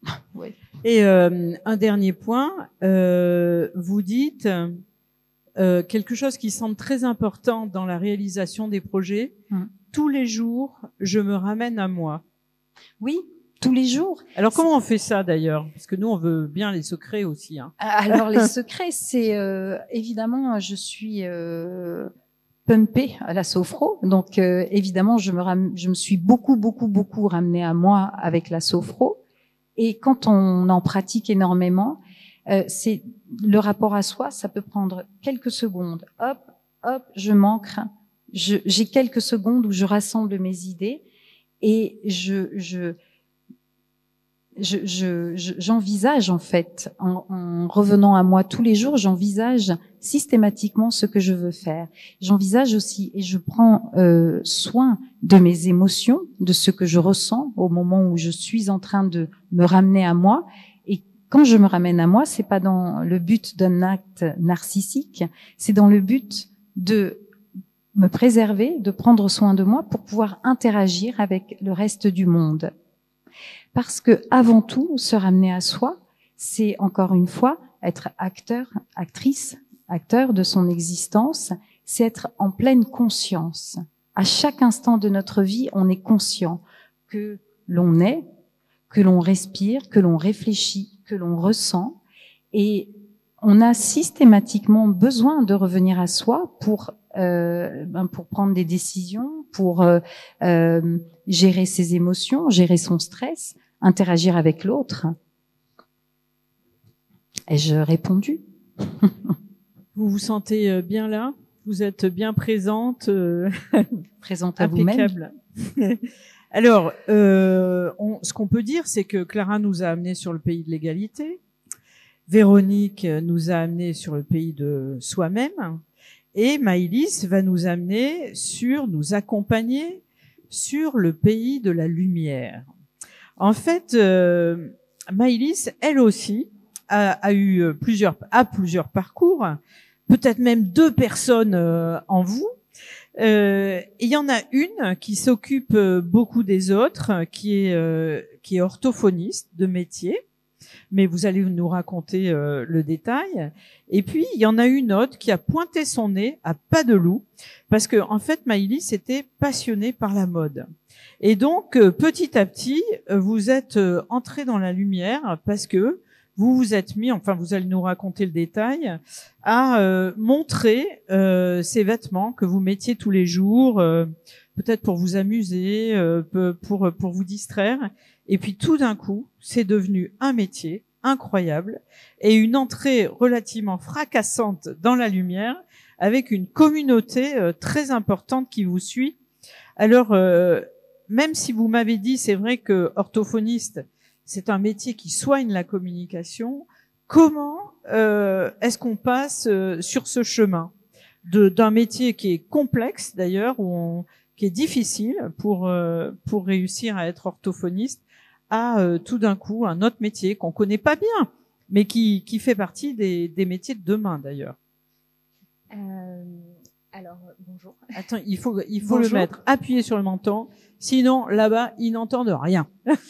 Oui.
Et euh, un dernier point, euh, vous dites euh, quelque chose qui semble très important dans la réalisation des projets. Mmh. Tous les jours, je me ramène à moi.
Oui, tous les jours.
Alors comment on fait ça d'ailleurs? Parce que nous, on veut bien les secrets aussi. Hein.
Alors les secrets, c'est euh, évidemment, je suis euh, pumpée à la sophro, donc euh, évidemment, je me, ram- je me suis beaucoup, beaucoup, beaucoup ramenée à moi avec la sophro. Et quand on en pratique énormément, euh, c'est le rapport à soi, ça peut prendre quelques secondes. Hop, hop, je m'ancre. Je, j'ai quelques secondes où je rassemble mes idées et je, je, je, je, je j'envisage en fait, en, en revenant à moi tous les jours, j'envisage systématiquement ce que je veux faire. J'envisage aussi et je prends euh, soin de mes émotions, de ce que je ressens au moment où je suis en train de me ramener à moi. Et quand je me ramène à moi, c'est pas dans le but d'un acte narcissique, c'est dans le but de me préserver, de prendre soin de moi pour pouvoir interagir avec le reste du monde. Parce que avant tout, se ramener à soi, c'est encore une fois être acteur, actrice, acteur de son existence, c'est être en pleine conscience. À chaque instant de notre vie, on est conscient que l'on est, que l'on respire, que l'on réfléchit, que l'on ressent, et on a systématiquement besoin de revenir à soi pour euh, ben pour prendre des décisions, pour euh, euh, gérer ses émotions, gérer son stress, interagir avec l'autre. Ai-je répondu?
Vous vous sentez bien là? Vous êtes bien présente? euh,
Présente à vous-même.
Alors, euh, on, ce qu'on peut dire, c'est que Clara nous a amenés sur le pays de l'égalité. Véronique nous a amenés sur le pays de soi-même. Et Maëlys va nous amener sur, nous accompagner sur le pays de la lumière. En fait, euh, Maëlys, elle aussi, a, a eu plusieurs, a plusieurs parcours, peut-être même deux personnes euh, en vous. Euh, il y en a une qui s'occupe beaucoup des autres, qui est, euh, qui est orthophoniste de métier. Mais vous allez nous raconter euh, le détail. Et puis, il y en a une autre qui a pointé son nez à pas de loup, parce que en fait, Maëlys était passionnée par la mode. Et donc, euh, petit à petit, euh, vous êtes euh, entré dans la lumière parce que vous vous êtes mis, enfin, vous allez nous raconter le détail, à euh, montrer euh, ces vêtements que vous mettiez tous les jours, euh, peut-être pour vous amuser, euh, pour pour vous distraire. Et puis tout d'un coup, c'est devenu un métier incroyable et une entrée relativement fracassante dans la lumière avec une communauté euh, très importante qui vous suit. Alors, euh, même si vous m'avez dit, c'est vrai que orthophoniste, c'est un métier qui soigne la communication, comment euh, est-ce qu'on passe euh, sur ce chemin de, d'un métier qui est complexe d'ailleurs, où on, qui est difficile pour, euh, pour réussir à être orthophoniste, à euh, tout d'un coup un autre métier qu'on connaît pas bien, mais qui, qui fait partie des, des métiers de demain d'ailleurs.
Euh, alors, bonjour.
Attends, il faut, il faut
Bonjour.
le mettre appuyé sur le menton, sinon là-bas, ils n'entendent rien.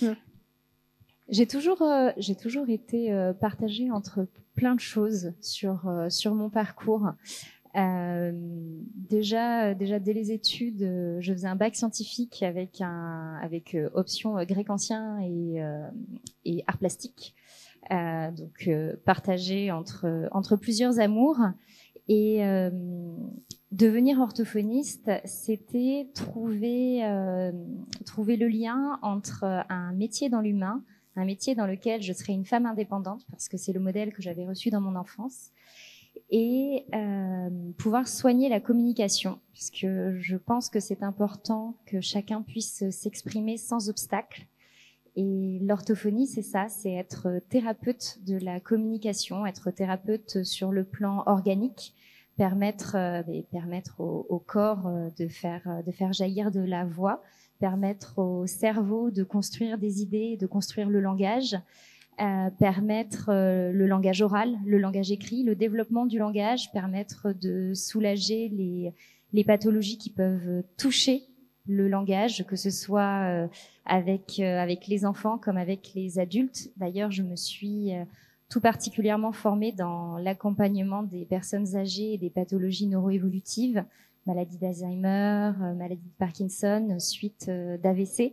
J'ai toujours, euh, j'ai toujours été euh, partagée entre plein de choses sur, euh, sur mon parcours. Euh, déjà, déjà dès les études, euh, je faisais un bac scientifique avec un, avec euh, option euh, grec ancien et, euh, et art plastique. Euh, donc euh, partagé entre entre plusieurs amours. Et euh, devenir orthophoniste, c'était trouver euh, trouver le lien entre un métier dans l'humain, un métier dans lequel je serais une femme indépendante parce que c'est le modèle que j'avais reçu dans mon enfance. Et euh, pouvoir soigner la communication, puisque je pense que c'est important que chacun puisse s'exprimer sans obstacle. Et l'orthophonie, c'est ça, c'est être thérapeute de la communication, être thérapeute sur le plan organique, permettre, euh, permettre au, au corps de faire, de faire jaillir de la voix, permettre au cerveau de construire des idées, de construire le langage. Euh, permettre euh, le langage oral, le langage écrit, le développement du langage, permettre de soulager les, les pathologies qui peuvent toucher le langage, que ce soit euh, avec euh, avec les enfants comme avec les adultes. D'ailleurs, je me suis euh, tout particulièrement formée dans l'accompagnement des personnes âgées et des pathologies neuroévolutives, maladie d'Alzheimer, euh, maladie de Parkinson, suite euh, d'A V C.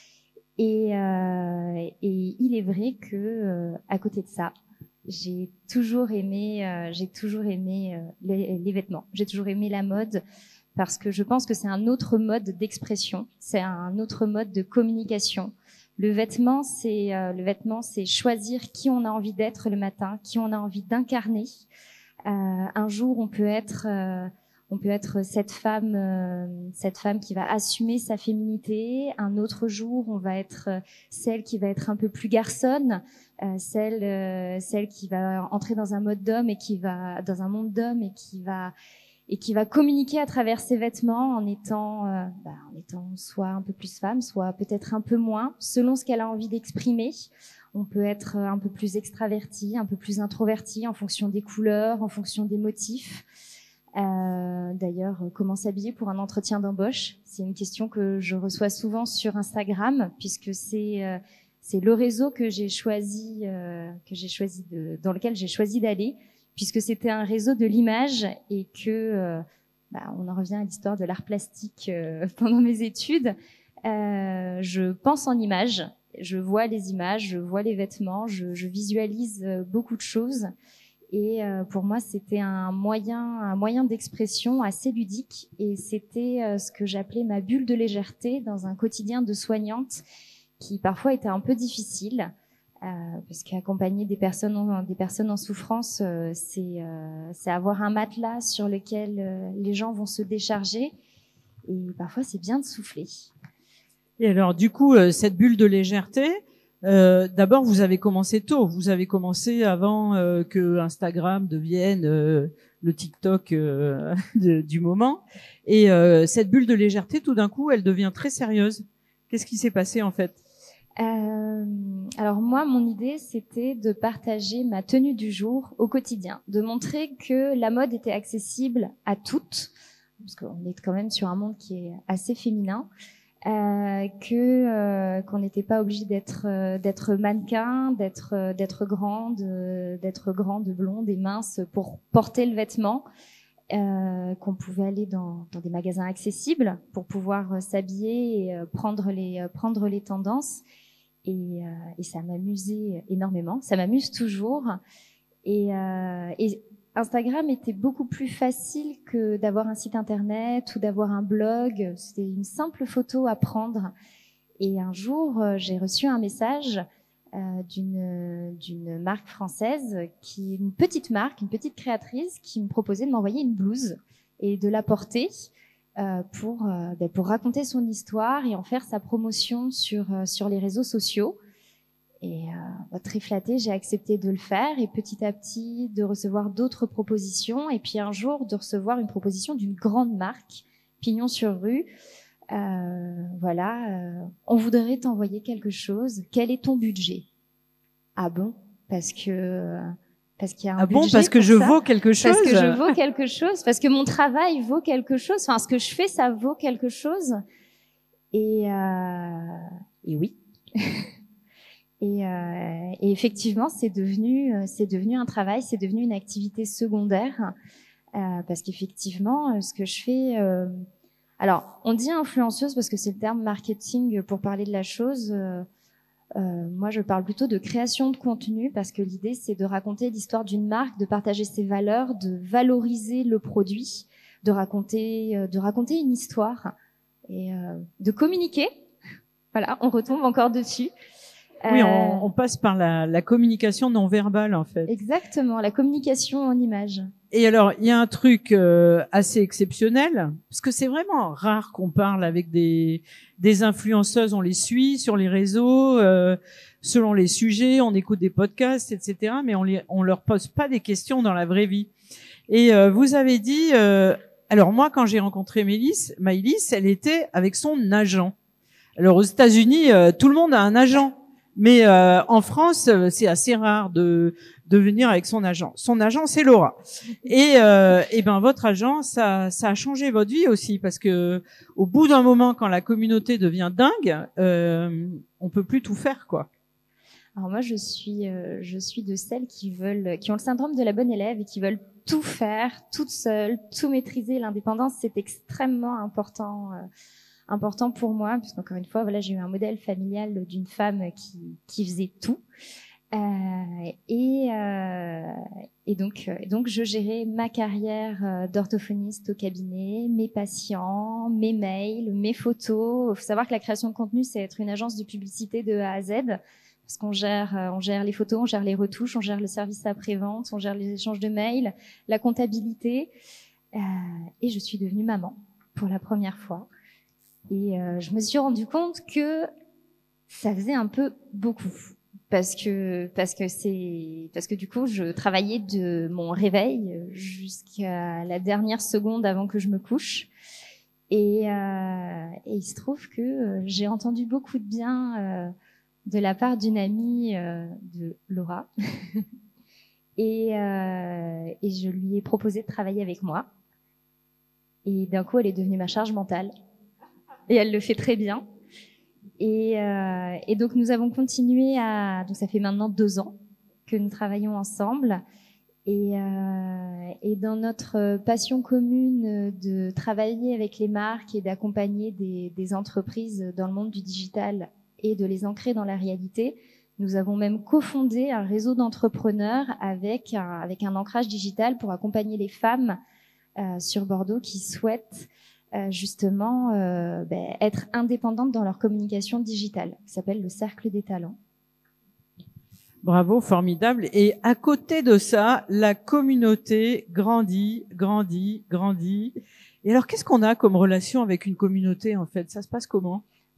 Et, euh, et il est vrai que euh, à côté de ça, j'ai toujours aimé, euh, j'ai toujours aimé euh, les, les vêtements. J'ai toujours aimé la mode parce que je pense que c'est un autre mode d'expression, c'est un autre mode de communication. Le vêtement, c'est euh, le vêtement, c'est choisir qui on a envie d'être le matin, qui on a envie d'incarner. Euh, un jour, on peut être euh, On peut être cette femme, euh, cette femme qui va assumer sa féminité. Un autre jour, on va être euh, celle qui va être un peu plus garçonne, euh, celle, euh, celle qui va entrer dans un mode d'homme et qui va dans un monde d'hommes et qui va et qui va communiquer à travers ses vêtements en étant, euh, bah, en étant soit un peu plus femme, soit peut-être un peu moins, selon ce qu'elle a envie d'exprimer. On peut être un peu plus extraverti, un peu plus introverti en fonction des couleurs, en fonction des motifs. Euh, d'ailleurs, comment s'habiller pour un entretien d'embauche? C'est une question que je reçois souvent sur Instagram, puisque c'est euh, c'est le réseau que j'ai choisi, euh, que j'ai choisi de, dans lequel j'ai choisi d'aller, puisque c'était un réseau de l'image et que euh, bah, on en revient à l'histoire de l'art plastique euh, pendant mes études. Euh, je pense en images, je vois les images, je vois les vêtements, je, je visualise beaucoup de choses. Et euh, pour moi, c'était un moyen, un moyen d'expression assez ludique. Et c'était euh, ce que j'appelais ma bulle de légèreté dans un quotidien de soignante qui parfois était un peu difficile, euh, parce qu'accompagner des personnes en, des personnes en souffrance, euh, c'est, euh, c'est avoir un matelas sur lequel euh, les gens vont se décharger. Et parfois, c'est bien de souffler.
Et alors, du coup, euh, cette bulle de légèreté, Euh, d'abord, vous avez commencé tôt. Vous avez commencé avant euh, que Instagram devienne euh, le TikTok euh, de, du moment. Et euh, cette bulle de légèreté, tout d'un coup, elle devient très sérieuse. Qu'est-ce qui s'est passé en fait?
euh, Alors moi, mon idée, c'était de partager ma tenue du jour au quotidien, de montrer que la mode était accessible à toutes, parce qu'on est quand même sur un monde qui est assez féminin. Euh, que euh, qu'on n'était pas obligé d'être euh, d'être mannequin, d'être euh, d'être grande, euh, d'être grande, blonde et mince pour porter le vêtement, euh, qu'on pouvait aller dans dans des magasins accessibles pour pouvoir euh, s'habiller et euh, prendre les euh, prendre les tendances. Et, euh, et ça m'amusait énormément, ça m'amuse toujours. Et, euh, et Instagram était beaucoup plus facile que d'avoir un site internet ou d'avoir un blog. C'était une simple photo à prendre. Et un jour, euh, j'ai reçu un message euh, d'une d'une marque française, qui une petite marque, une petite créatrice, qui me proposait de m'envoyer une blouse et de la porter euh, pour euh, ben, pour raconter son histoire et en faire sa promotion sur euh, sur les réseaux sociaux. Et euh, très flattée, j'ai accepté de le faire et petit à petit de recevoir d'autres propositions et puis un jour de recevoir une proposition d'une grande marque, Pignon sur rue. Euh, voilà, euh, on voudrait t'envoyer quelque chose. Quel est ton budget? Ah bon? Parce que parce qu'il y a un
ah
budget.
bon? Parce que je
ça.
vaux quelque chose.
Parce que je vaux quelque chose. Parce que mon travail vaut quelque chose. Enfin, ce que je fais, ça vaut quelque chose. Et euh, et oui. Et, euh, et effectivement, c'est devenu, c'est devenu un travail, c'est devenu une activité secondaire, euh, parce qu'effectivement, ce que je fais, euh, alors on dit influenceuse parce que c'est le terme marketing pour parler de la chose. Euh, euh, moi, je parle plutôt de création de contenu parce que l'idée, c'est de raconter l'histoire d'une marque, de partager ses valeurs, de valoriser le produit, de raconter, euh, de raconter une histoire et euh, de communiquer. Voilà, on retombe encore dessus.
Oui, on, on passe par la, la communication non verbale en fait.
Exactement, la communication en images.
Et alors, il y a un truc euh, assez exceptionnel, parce que c'est vraiment rare qu'on parle avec des des influenceuses, on les suit sur les réseaux, euh, selon les sujets, on écoute des podcasts, et cetera. Mais on les, on leur pose pas des questions dans la vraie vie. Et euh, vous avez dit, euh, alors moi, quand j'ai rencontré Maëlys, Maëlys, elle était avec son agent. Alors aux États-Unis, euh, tout le monde a un agent. Mais euh, en France, c'est assez rare de de venir avec son agent. Son agent, c'est Laura. Et euh, et ben votre agent, ça ça a changé votre vie aussi parce que au bout d'un moment, quand la communauté devient dingue, euh, on peut plus tout faire, quoi.
Alors moi, je suis, euh, je suis de celles qui veulent, qui ont le syndrome de la bonne élève et qui veulent tout faire, toute seule, tout maîtriser. L'indépendance, c'est extrêmement important, euh, important pour moi, puisqu'encore une fois, voilà, j'ai eu un modèle familial d'une femme qui, qui faisait tout. Euh, et, euh, et donc, et donc, je gérais ma carrière d'orthophoniste au cabinet, mes patients, mes mails, mes photos. Il faut savoir que la création de contenu, c'est être une agence de publicité de A à Z. Parce qu'on gère, on gère les photos, on gère les retouches, on gère le service après-vente, on gère les échanges de mails, la comptabilité. Euh, et je suis devenue maman pour la première fois. Et euh, je me suis rendu compte que ça faisait un peu beaucoup. Parce que, parce que c'est, parce que du coup, je travaillais de mon réveil jusqu'à la dernière seconde avant que je me couche. Et, euh, et il se trouve que j'ai entendu beaucoup de bien euh, de la part d'une amie euh, de Laura. et, euh, et je lui ai proposé de travailler avec moi. Et d'un coup, elle est devenue ma charge mentale. Et elle le fait très bien. Et, euh, et donc, nous avons continué à... Donc, ça fait maintenant deux ans que nous travaillons ensemble. Et, euh, et dans notre passion commune de travailler avec les marques et d'accompagner des, des entreprises dans le monde du digital et de les ancrer dans la réalité, nous avons même cofondé un réseau d'entrepreneurs avec un, avec un ancrage digital pour accompagner les femmes euh, sur Bordeaux qui souhaitent euh, justement euh, ben, être indépendantes dans leur communication digitale, qui s'appelle le Cercle des Talents.
Bravo, formidable. Et à côté de ça, la communauté grandit, grandit, grandit. Et alors, qu'est-ce qu'on a comme relation avec une communauté, en fait? Ça se passe comment?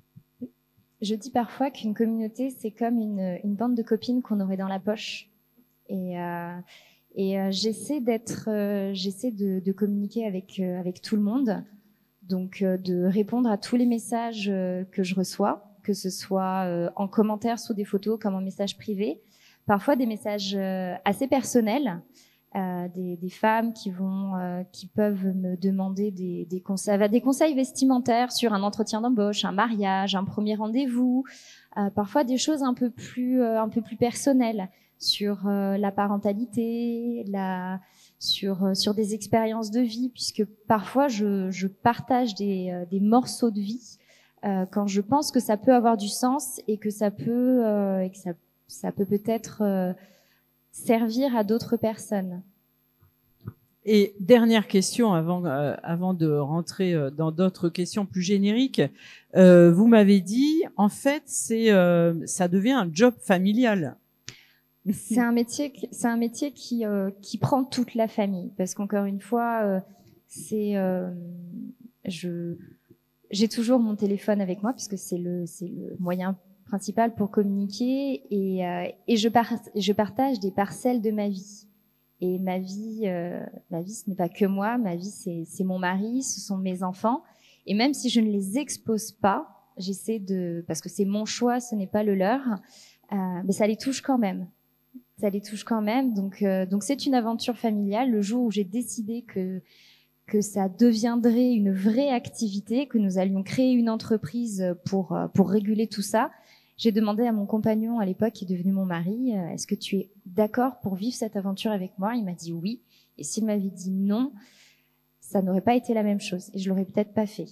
Je dis parfois qu'une communauté, c'est comme une, une bande de copines qu'on aurait dans la poche. Et, euh, et euh, j'essaie d'être, euh, j'essaie de, de communiquer avec euh, avec tout le monde, donc euh, de répondre à tous les messages euh, que je reçois, que ce soit euh, en commentaire sous des photos comme en message privé, parfois des messages euh, assez personnels. Euh, des, des femmes qui vont, euh, qui peuvent me demander des, des conseils, des conseils vestimentaires sur un entretien d'embauche, un mariage, un premier rendez-vous, euh, parfois des choses un peu plus, euh, un peu plus personnelles sur euh, la parentalité, la, sur, euh, sur des expériences de vie, puisque parfois je, je partage des, euh, des morceaux de vie euh, quand je pense que ça peut avoir du sens et que ça peut, euh, et que ça, ça peut peut-être euh, servir à d'autres personnes.
Et dernière question avant euh, avant de rentrer euh, dans d'autres questions plus génériques, euh, vous m'avez dit en fait c'est euh, ça devient un job familial.
C'est un métier c'est un métier qui euh, qui prend toute la famille parce qu'encore une fois euh, c'est euh, je j'ai toujours mon téléphone avec moi puisque c'est le c'est le moyen principal pour communiquer et, euh, et je, par, je partage des parcelles de ma vie. Et ma vie, euh, ma vie, ce n'est pas que moi, ma vie, c'est, c'est mon mari, ce sont mes enfants. Et même si je ne les expose pas, j'essaie de, parce que c'est mon choix, ce n'est pas le leur, euh, mais ça les touche quand même. Ça les touche quand même. Donc, euh, donc c'est une aventure familiale. Le jour où j'ai décidé que que ça deviendrait une vraie activité, que nous allions créer une entreprise pour pour réguler tout ça, j'ai demandé à mon compagnon à l'époque, qui est devenu mon mari, euh, est-ce que tu es d'accord pour vivre cette aventure avec moi? Il m'a dit oui. Et s'il m'avait dit non, ça n'aurait pas été la même chose et je l'aurais peut-être pas fait.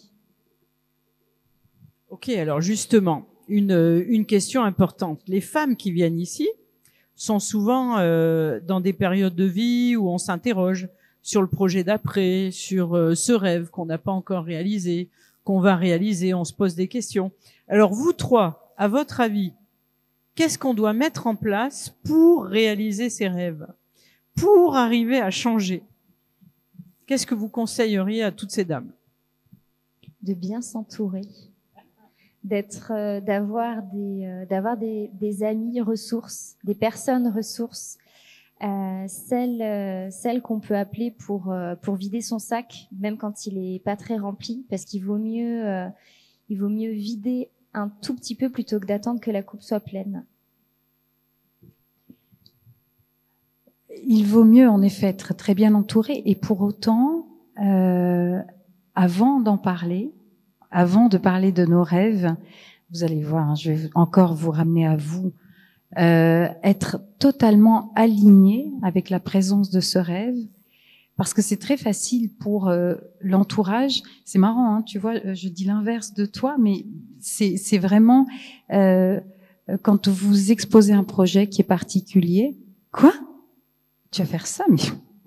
Ok, alors justement, une une question importante. Les femmes qui viennent ici sont souvent euh, dans des périodes de vie où on s'interroge sur le projet d'après, sur euh, ce rêve qu'on n'a pas encore réalisé, qu'on va réaliser, on se pose des questions. Alors vous trois, à votre avis, qu'est-ce qu'on doit mettre en place pour réaliser ces rêves, pour arriver à changer? Qu'est-ce que vous conseilleriez à toutes ces dames?
De bien s'entourer, d'être, euh, d'avoir des, euh, d'avoir des, des amis ressources, des personnes ressources, euh, celles, euh, celles qu'on peut appeler pour euh, pour vider son sac, même quand il est pas très rempli, parce qu'il vaut mieux, euh, il vaut mieux vider un tout petit peu plutôt que d'attendre que la coupe soit pleine.
il vaut mieux en effet être très bien entouré, et pour autant, euh, avant d'en parler, avant de parler de nos rêves, vous allez voir, hein, je vais encore vous ramener à vous, euh, être totalement aligné avec la présence de ce rêve, parce que c'est très facile pour euh, l'entourage. C'est marrant, hein, tu vois, je dis l'inverse de toi, mais c'est, c'est vraiment euh, quand vous exposez un projet qui est particulier, quoi ? Tu vas faire ça, mais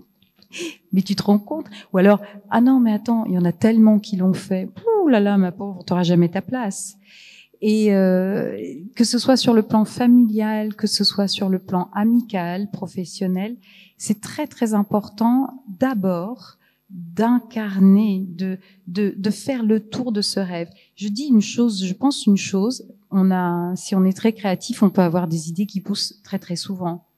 mais tu te rends compte ? Ou alors, ah non, mais attends, il y en a tellement qui l'ont fait. Ouh là là, ma pauvre, t'auras jamais ta place. Et euh, que ce soit sur le plan familial, que ce soit sur le plan amical, professionnel, c'est très très important d'abord d'incarner, de, de de faire le tour de ce rêve. Je dis une chose, je pense une chose. On a, si on est très créatif, on peut avoir des idées qui poussent très très souvent,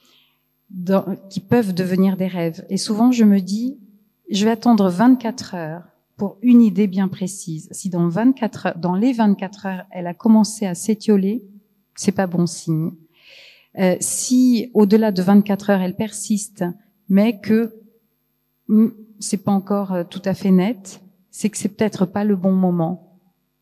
dans, qui peuvent devenir des rêves. Et souvent, je me dis, je vais attendre vingt-quatre heures pour une idée bien précise. Si dans vingt-quatre heures, dans les vingt-quatre heures, elle a commencé à s'étioler, c'est pas bon signe. Euh, si au-delà de vingt-quatre heures, elle persiste, mais que mm, c'est pas encore euh, tout à fait net, c'est que c'est peut-être pas le bon moment.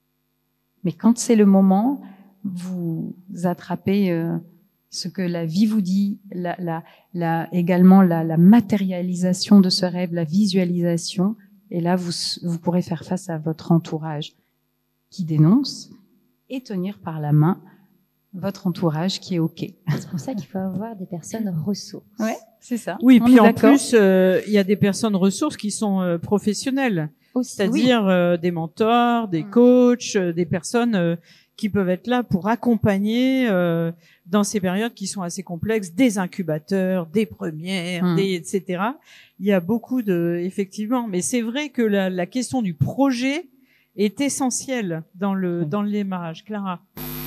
Mais quand c'est le moment, vous attrapez euh, ce que la vie vous dit, la, la, la, également la, la matérialisation de ce rêve, la visualisation. Et là, vous, vous pourrez faire face à votre entourage qui dénonce et tenir par la main votre entourage qui est OK.
C'est pour ça qu'il faut avoir des personnes ressources.
Ouais, c'est ça.
Oui,
On
puis
est
en
d'accord.
plus, euh, il y a des personnes ressources qui sont euh, professionnelles,
Aussi.
c'est-à-dire euh, des mentors, des
Mm.
coachs, euh, des personnes euh, qui peuvent être là pour accompagner euh, dans ces périodes qui sont assez complexes, des incubateurs, des premières,
Mm.
des et cetera. Il y a beaucoup de, effectivement, mais c'est vrai que la, la question du projet est essentielle dans le
Oui.
dans le démarrage. Clara.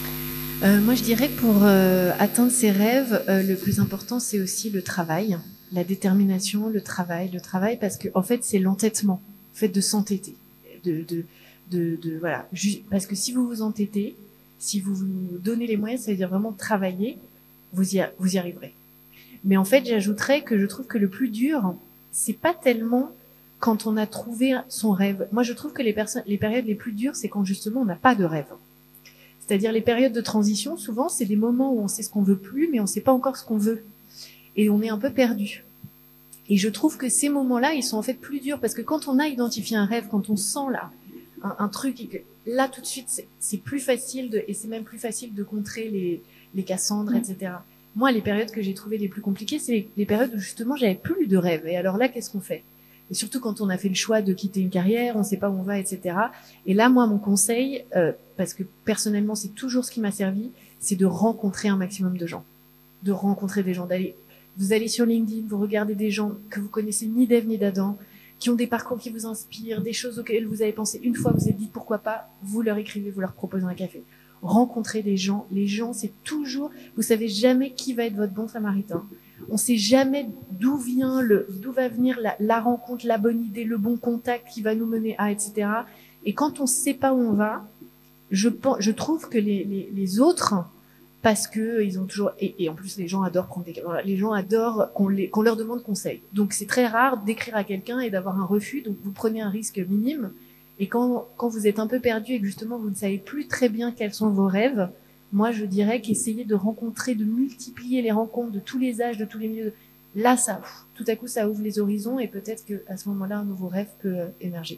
Euh, moi, je dirais que pour euh, atteindre ses rêves, euh, le plus important, c'est aussi le travail, la détermination, le travail, le travail, parce que en fait, c'est l'entêtement, le fait de s'entêter, de, de, de, de voilà, ju- parce que si vous vous entêtez, si vous vous donnez les moyens, ça veut dire vraiment travailler, vous y, a- vous y arriverez. Mais en fait, j'ajouterais que je trouve que le plus dur, c'est pas tellement quand on a trouvé son rêve. Moi, je trouve que les personnes, les périodes les plus dures, c'est quand justement on n'a pas de rêve. C'est-à-dire les périodes de transition, souvent, c'est des moments où on sait ce qu'on veut plus, mais on sait pas encore ce qu'on veut. Et on est un peu perdu. Et je trouve que ces moments-là, ils sont en fait plus durs, parce que quand on a identifié un rêve, quand on sent là, un, un truc, et que là, tout de suite, c'est, c'est plus facile de, et c'est même plus facile de contrer les, les Cassandres,
Mmh.
et cetera. Moi, les périodes que j'ai trouvées les plus compliquées, c'est les, les périodes où justement, j'avais plus de rêve. Et alors là, qu'est-ce qu'on fait? Et surtout quand on a fait le choix de quitter une carrière, on sait pas où on va, et cetera. Et là, moi, mon conseil, euh, parce que personnellement, c'est toujours ce qui m'a servi, c'est de rencontrer un maximum de gens. De rencontrer des gens, d'aller, vous allez sur LinkedIn, vous regardez des gens que vous connaissez ni d'Ève ni d'Adam, qui ont des parcours qui vous inspirent, des choses auxquelles vous avez pensé une fois, vous vous êtes dit pourquoi pas, vous leur écrivez, vous leur proposez un café. Rencontrer des gens, les gens, c'est toujours, vous savez jamais qui va être votre bon samaritain. On sait jamais d'où vient le, d'où va venir la, la rencontre, la bonne idée, le bon contact qui va nous mener à, et cetera. Et quand on sait pas où on va, je pense, je trouve que les, les, les autres, parce que ils ont toujours, et, et en plus les gens adorent prendre des, voilà, les gens adorent qu'on les, qu'on leur demande conseil. Donc c'est très rare d'écrire à quelqu'un et d'avoir un refus. Donc vous prenez un risque minime. Et quand, quand vous êtes un peu perdu et que justement vous ne savez plus très bien quels sont vos rêves, moi je dirais qu'essayer de rencontrer, de multiplier les rencontres de tous les âges, de tous les milieux, là ça, tout à coup ça ouvre les horizons et peut-être que à ce moment-là un nouveau rêve peut euh, émerger.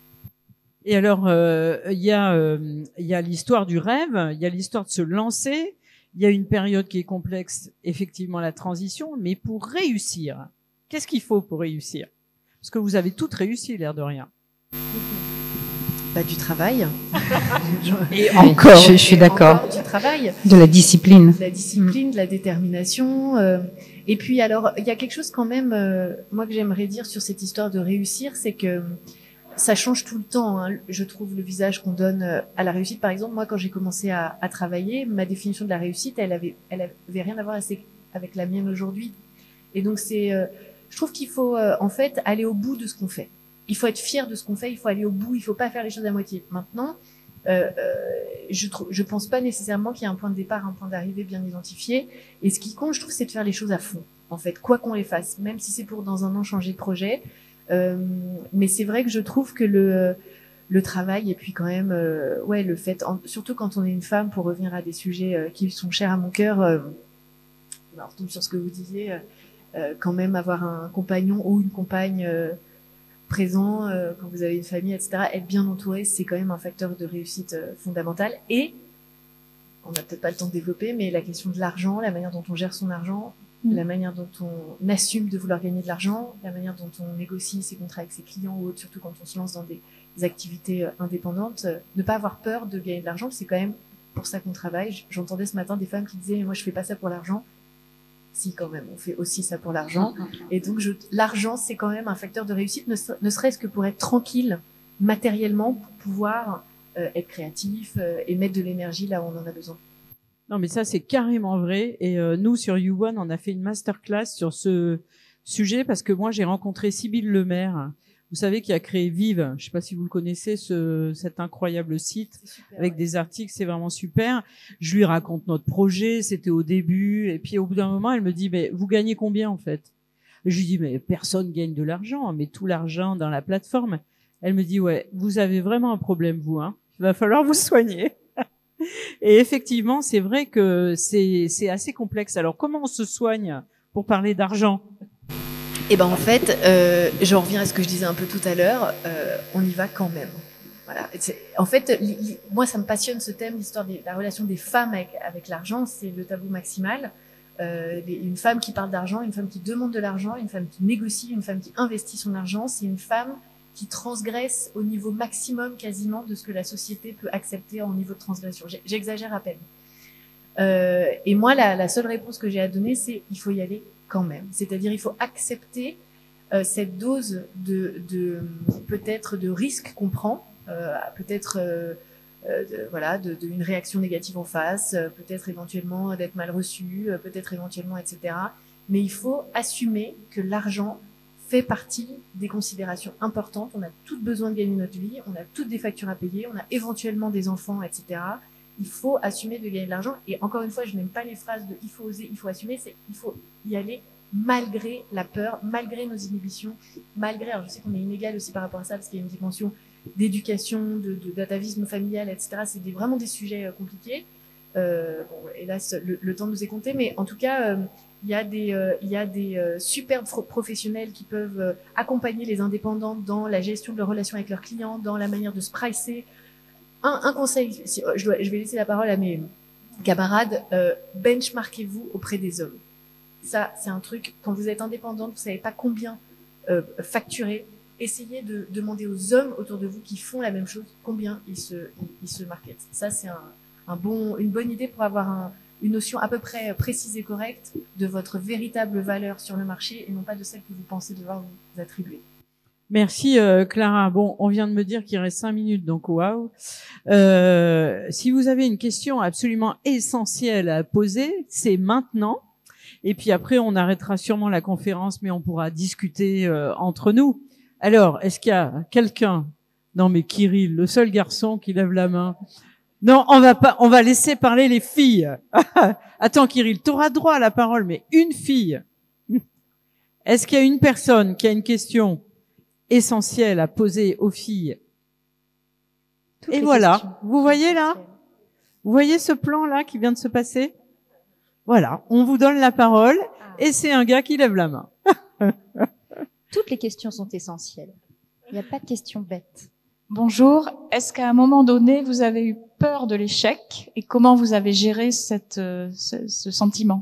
Et alors, euh, il y a, euh, il y a l'histoire du rêve, il y a l'histoire de se lancer, il y a une période qui est complexe, effectivement la transition, mais pour réussir, qu'est-ce qu'il faut pour réussir? Parce que vous avez toutes réussi, l'air de rien.
Bah, du travail.
Et encore, je, je suis
Et
d'accord.
encore du travail.
De la discipline.
De la discipline, de la détermination. Euh, et puis alors, il y a quelque chose quand même, euh, moi que j'aimerais dire sur cette histoire de réussir, c'est que ça change tout le temps. Hein, je trouve le visage qu'on donne à la réussite. Par exemple, moi quand j'ai commencé à, à travailler, ma définition de la réussite, elle avait, elle avait rien à voir avec, avec la mienne aujourd'hui. Et donc c'est, euh, je trouve qu'il faut euh, en fait aller au bout de ce qu'on fait. Il faut être fier de ce qu'on fait, il faut aller au bout, il faut pas faire les choses à moitié. Maintenant, euh, euh, je trouve, je pense pas nécessairement qu'il y a un point de départ, un point d'arrivée bien identifié. Et ce qui compte, je trouve, c'est de faire les choses à fond. en fait, quoi qu'on les fasse, même si c'est pour dans un an changer de projet. Euh, mais c'est vrai que je trouve que le le travail et puis quand même, euh, ouais, le fait, en, surtout quand on est une femme, pour revenir à des sujets euh, qui sont chers à mon cœur, euh, on retombe sur ce que vous disiez, euh, euh, quand même avoir un compagnon ou une compagne euh, présent euh, quand vous avez une famille, et cetera. Être bien entouré, c'est quand même un facteur de réussite euh, fondamental. Et on n'a peut-être pas le temps de développer, mais la question de l'argent, la manière dont on gère son argent, mmh. la manière dont on assume de vouloir gagner de l'argent, la manière dont on négocie ses contrats avec ses clients ou autres, surtout quand on se lance dans des, des activités euh, indépendantes, euh, ne pas avoir peur de gagner de l'argent, c'est quand même pour ça qu'on travaille. J'entendais ce matin des femmes qui disaient « moi je fais pas ça pour l'argent ». Si, quand même, on fait aussi ça pour l'argent. Et donc, je, l'argent, c'est quand même un facteur de réussite, ne, ne serait-ce que pour être tranquille matériellement, pour pouvoir euh, être créatif euh, et mettre de l'énergie là où on en a besoin.
Non, mais ça, c'est carrément vrai. Et euh, nous, sur You One, on a fait une masterclass sur ce sujet parce que moi, j'ai rencontré Sybille Lemaire. Vous savez, qui a créé Vive. Je sais pas si vous le connaissez, ce, cet incroyable site super, avec ouais. des articles. C'est vraiment super. Je lui raconte notre projet. C'était au début. Et puis, au bout d'un moment, elle me dit, mais vous gagnez combien, en fait? Et je lui dis, mais personne gagne de l'argent. Mais tout l'argent dans la plateforme. Elle me dit, ouais, vous avez vraiment un problème, vous, hein. Il va falloir vous soigner. Et effectivement, c'est vrai que c'est, c'est assez complexe. Alors, comment on se soigne pour parler d'argent?
Eh ben en fait, euh, j'en reviens à ce que je disais un peu tout à l'heure, euh, on y va quand même. Voilà. C'est, en fait, li, li, moi, ça me passionne ce thème, l'histoire de la relation des femmes avec, avec l'argent, c'est le tabou maximal. Euh, les, une femme qui parle d'argent, une femme qui demande de l'argent, une femme qui négocie, une femme qui investit son argent, c'est une femme qui transgresse au niveau maximum quasiment de ce que la société peut accepter en niveau de transgression. J'exagère à peine. Euh, et moi, la, la seule réponse que j'ai à donner, c'est il faut y aller quand même. C'est-à-dire, il faut accepter euh, cette dose de, de peut-être de risque qu'on prend, euh, peut-être euh, euh, de, voilà, de, de une réaction négative en face, euh, peut-être éventuellement d'être mal reçu, euh, peut-être éventuellement, et cetera. Mais il faut assumer que l'argent fait partie des considérations importantes. On a toutes besoin de gagner notre vie, on a toutes des factures à payer, on a éventuellement des enfants, et cetera. Il faut assumer de gagner de l'argent. Et encore une fois, je n'aime pas les phrases de « il faut oser, il faut assumer », c'est « il faut y aller malgré la peur, malgré nos inhibitions, malgré… » Alors je sais qu'on est inégal aussi par rapport à ça, parce qu'il y a une dimension d'éducation, de, de d'atavisme familial, et cetera. C'est des, vraiment des sujets euh, compliqués. Euh, bon, hélas, le, le temps nous est compté, mais en tout cas, euh, il y a des, euh, il y a des euh, superbes professionnels qui peuvent euh, accompagner les indépendants dans la gestion de leurs relations avec leurs clients, dans la manière de se pricer. Un, un conseil, si, je, dois, je vais laisser la parole à mes camarades, euh, benchmarkez-vous auprès des hommes. Ça, c'est un truc, quand vous êtes indépendante, vous savez pas combien euh, facturer, essayez de demander aux hommes autour de vous qui font la même chose, combien ils se, ils, ils se marketent. Ça, c'est un, un bon, une bonne idée pour avoir un, une notion à peu près précise et correcte de votre véritable valeur sur le marché et non pas de celle que vous pensez devoir vous attribuer.
Merci euh, Clara. Bon, on vient de me dire qu'il reste cinq minutes, donc waouh. Euh, si vous avez une question absolument essentielle à poser, c'est maintenant. Et puis après, on arrêtera sûrement la conférence, mais on pourra discuter euh, entre nous. Alors, est-ce qu'il y a quelqu'un? Non, mais Kirill, le seul garçon qui lève la main. Non, on va pas, on va laisser parler les filles. Attends, Kirill, tu auras droit à la parole, mais une fille. Est-ce qu'il y a une personne qui a une question essentielle à poser aux filles? Toutes Et voilà, questions. Vous voyez là? Vous voyez ce plan-là qui vient de se passer? Voilà, on vous donne la parole et c'est un gars qui lève la main.
Toutes les questions sont essentielles. Il n'y a pas de questions bêtes.
Bonjour. Est-ce qu'à un moment donné, vous avez eu peur de l'échec et comment vous avez géré cette, euh, ce, ce sentiment?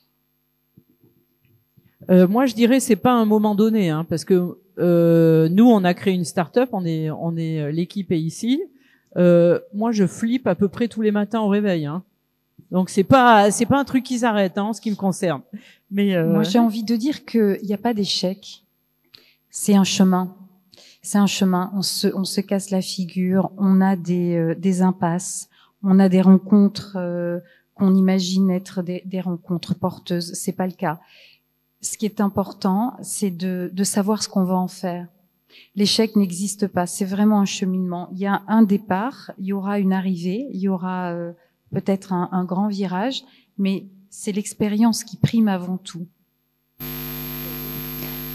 euh, Moi, je dirais c'est pas un moment donné, hein, parce que euh, nous, on a créé une start-up, on est, on est l'équipe est ici. Euh, moi, je flippe à peu près tous les matins au réveil, hein. Donc c'est pas, c'est pas un truc qui s'arrête, hein, en ce qui me concerne. Mais euh...
moi, j'ai envie de dire qu'il n'y a pas d'échec. C'est un chemin. C'est un chemin. On se, on se casse la figure. On a des, euh, des impasses. On a des rencontres euh, qu'on imagine être des, des rencontres porteuses. C'est pas le cas. Ce qui est important, c'est de, de savoir ce qu'on va en faire. L'échec n'existe pas. C'est vraiment un cheminement. Il y a un départ. Il y aura une arrivée. Il y aura euh, peut-être un, un grand virage, mais c'est l'expérience qui prime avant tout.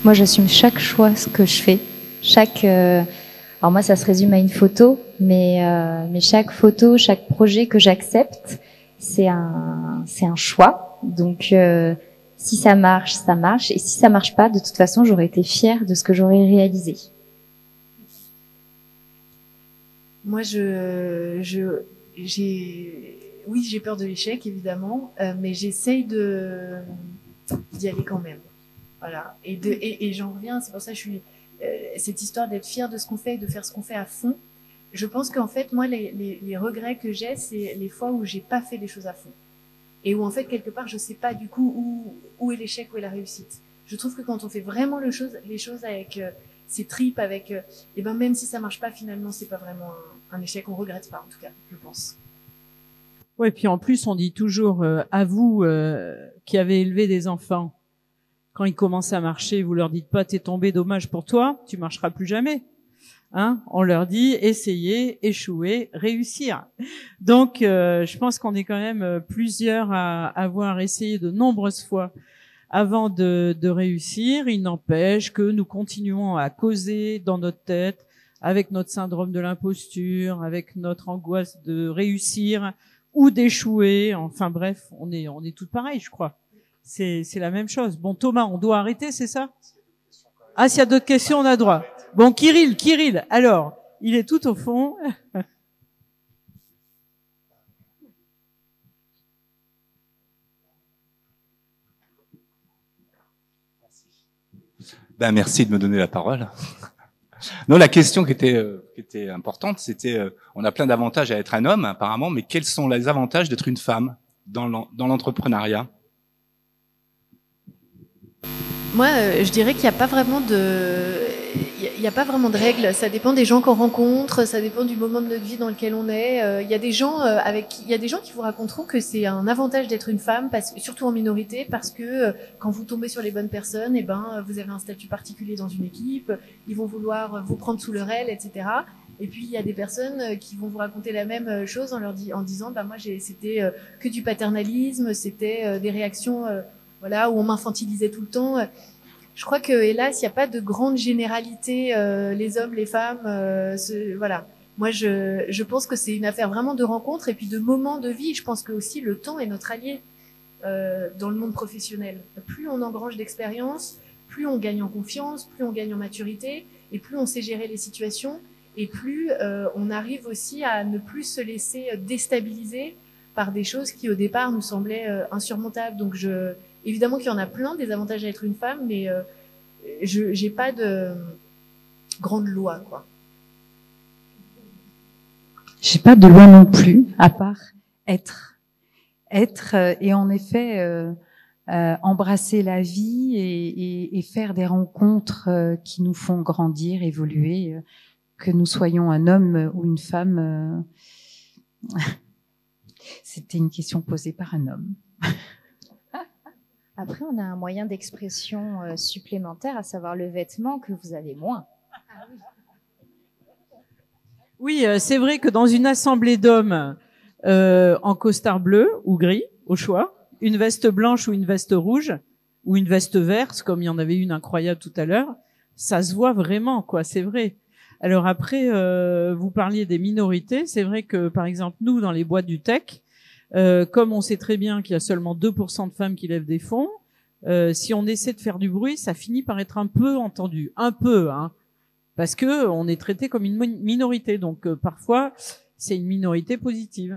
Moi, j'assume chaque choix que je fais. Chaque, euh, alors moi, ça se résume à une photo, mais euh, mais chaque photo, chaque projet que j'accepte, c'est un c'est un choix. Donc euh, si ça marche, ça marche, et si ça marche pas, de toute façon, j'aurais été fière de ce que j'aurais réalisé.
Moi, je je j'ai oui, j'ai peur de l'échec évidemment, euh, mais j'essaye de d'y aller quand même. Voilà. Et de et, et j'en reviens. C'est pour ça que je suis euh, cette histoire d'être fière de ce qu'on fait et de faire ce qu'on fait à fond. Je pense qu'en fait, moi, les, les, les regrets que j'ai, c'est les fois où j'ai pas fait les choses à fond. Et où, en fait, quelque part, je sais pas, du coup, où, où est l'échec, où est la réussite. Je trouve que quand on fait vraiment le chose, les choses avec euh, ses tripes, avec, euh, et ben, même si ça marche pas, finalement, c'est pas vraiment un, un échec. On regrette pas, en tout cas, je pense.
Ouais, puis en plus, on dit toujours, euh, à vous, euh, qui avez élevé des enfants, quand ils commencent à marcher, vous leur dites pas, t'es tombé, dommage pour toi, tu marcheras plus jamais. Hein, on leur dit essayez, échouer, réussir. Donc, euh, je pense qu'on est quand même plusieurs à avoir essayé de nombreuses fois avant de, de réussir. Il n'empêche que nous continuons à causer dans notre tête avec notre syndrome de l'imposture, avec notre angoisse de réussir ou d'échouer. Enfin bref, on est on est toutes pareilles, je crois. C'est c'est la même chose. Bon, Thomas, on doit arrêter, c'est ça? Ah, s'il y a d'autres questions, on a droit. Bon, Kirill, Kirill, alors, il est tout au fond.
Ben, merci de me donner la parole. Non, la question qui était, euh, qui était importante, c'était, euh, on a plein d'avantages à être un homme, apparemment, mais quels sont les avantages d'être une femme dans l'en- dans l'entrepreneuriat?
Moi, euh, je dirais qu'il n'y a pas vraiment de, il n'y a, a pas vraiment de règles. Ça dépend des gens qu'on rencontre, ça dépend du moment de notre vie dans lequel on est. Euh, Il y a des gens euh, avec, il y a des gens qui vous raconteront que c'est un avantage d'être une femme, parce, surtout en minorité, parce que euh, quand vous tombez sur les bonnes personnes, et ben, vous avez un statut particulier dans une équipe. Ils vont vouloir vous prendre sous leur aile, et cetera. Et puis il y a des personnes qui vont vous raconter la même chose en leur dit, en disant, bah moi, j'ai, c'était euh, que du paternalisme, c'était euh, des réactions. Euh, Voilà, où on m'infantilisait tout le temps. Je crois que, hélas, il n'y a pas de grande généralité, euh, les hommes, les femmes. Euh, ce, voilà. Moi, je, je pense que c'est une affaire vraiment de rencontre et puis de moments de vie. Je pense que aussi le temps est notre allié euh, dans le monde professionnel. Plus on engrange d'expérience, plus on gagne en confiance, plus on gagne en maturité, et plus on sait gérer les situations, et plus euh, on arrive aussi à ne plus se laisser déstabiliser par des choses qui, au départ, nous semblaient euh, insurmontables. Donc, je Évidemment qu'il y en a plein des avantages à être une femme, mais euh, je j'ai pas de grande loi, quoi.
J'ai pas de loi non plus, à part être, être euh, et en effet euh, euh, embrasser la vie et, et, et faire des rencontres euh, qui nous font grandir, évoluer, euh, que nous soyons un homme ou une femme. Euh... C'était une question posée par un homme.
Après, on a un moyen d'expression euh, supplémentaire, à savoir le vêtement que vous avez moins.
Oui, euh, c'est vrai que dans une assemblée d'hommes euh, en costard bleu ou gris, au choix, une veste blanche ou une veste rouge, ou une veste verte, comme il y en avait une incroyable tout à l'heure, ça se voit vraiment, quoi, c'est vrai. Alors après, euh, vous parliez des minorités, c'est vrai que, par exemple, nous, dans les boîtes du tech, Euh, comme on sait très bien qu'il y a seulement deux pour cent de femmes qui lèvent des fonds, euh, si on essaie de faire du bruit, ça finit par être un peu entendu, un peu, hein, parce que on est traité comme une minorité. Donc euh, parfois, c'est une minorité positive.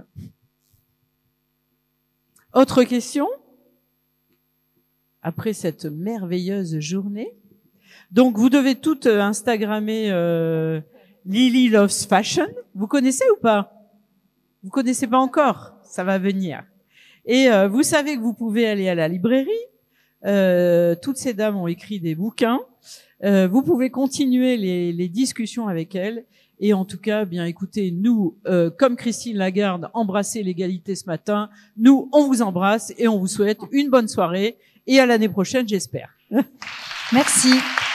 Autre question? Après cette merveilleuse journée, donc vous devez toutes Instagrammer euh, Lily Loves Fashion. Vous connaissez ou pas? Vous connaissez pas encore? Ça va venir. Et euh, vous savez que vous pouvez aller à la librairie. Euh, toutes ces dames ont écrit des bouquins. Euh, vous pouvez continuer les, les discussions avec elles. Et en tout cas, bien écoutez, nous, euh, comme Christine Lagarde, embrasser l'égalité ce matin. Nous, on vous embrasse et on vous souhaite une bonne soirée et à l'année prochaine, j'espère.
Merci.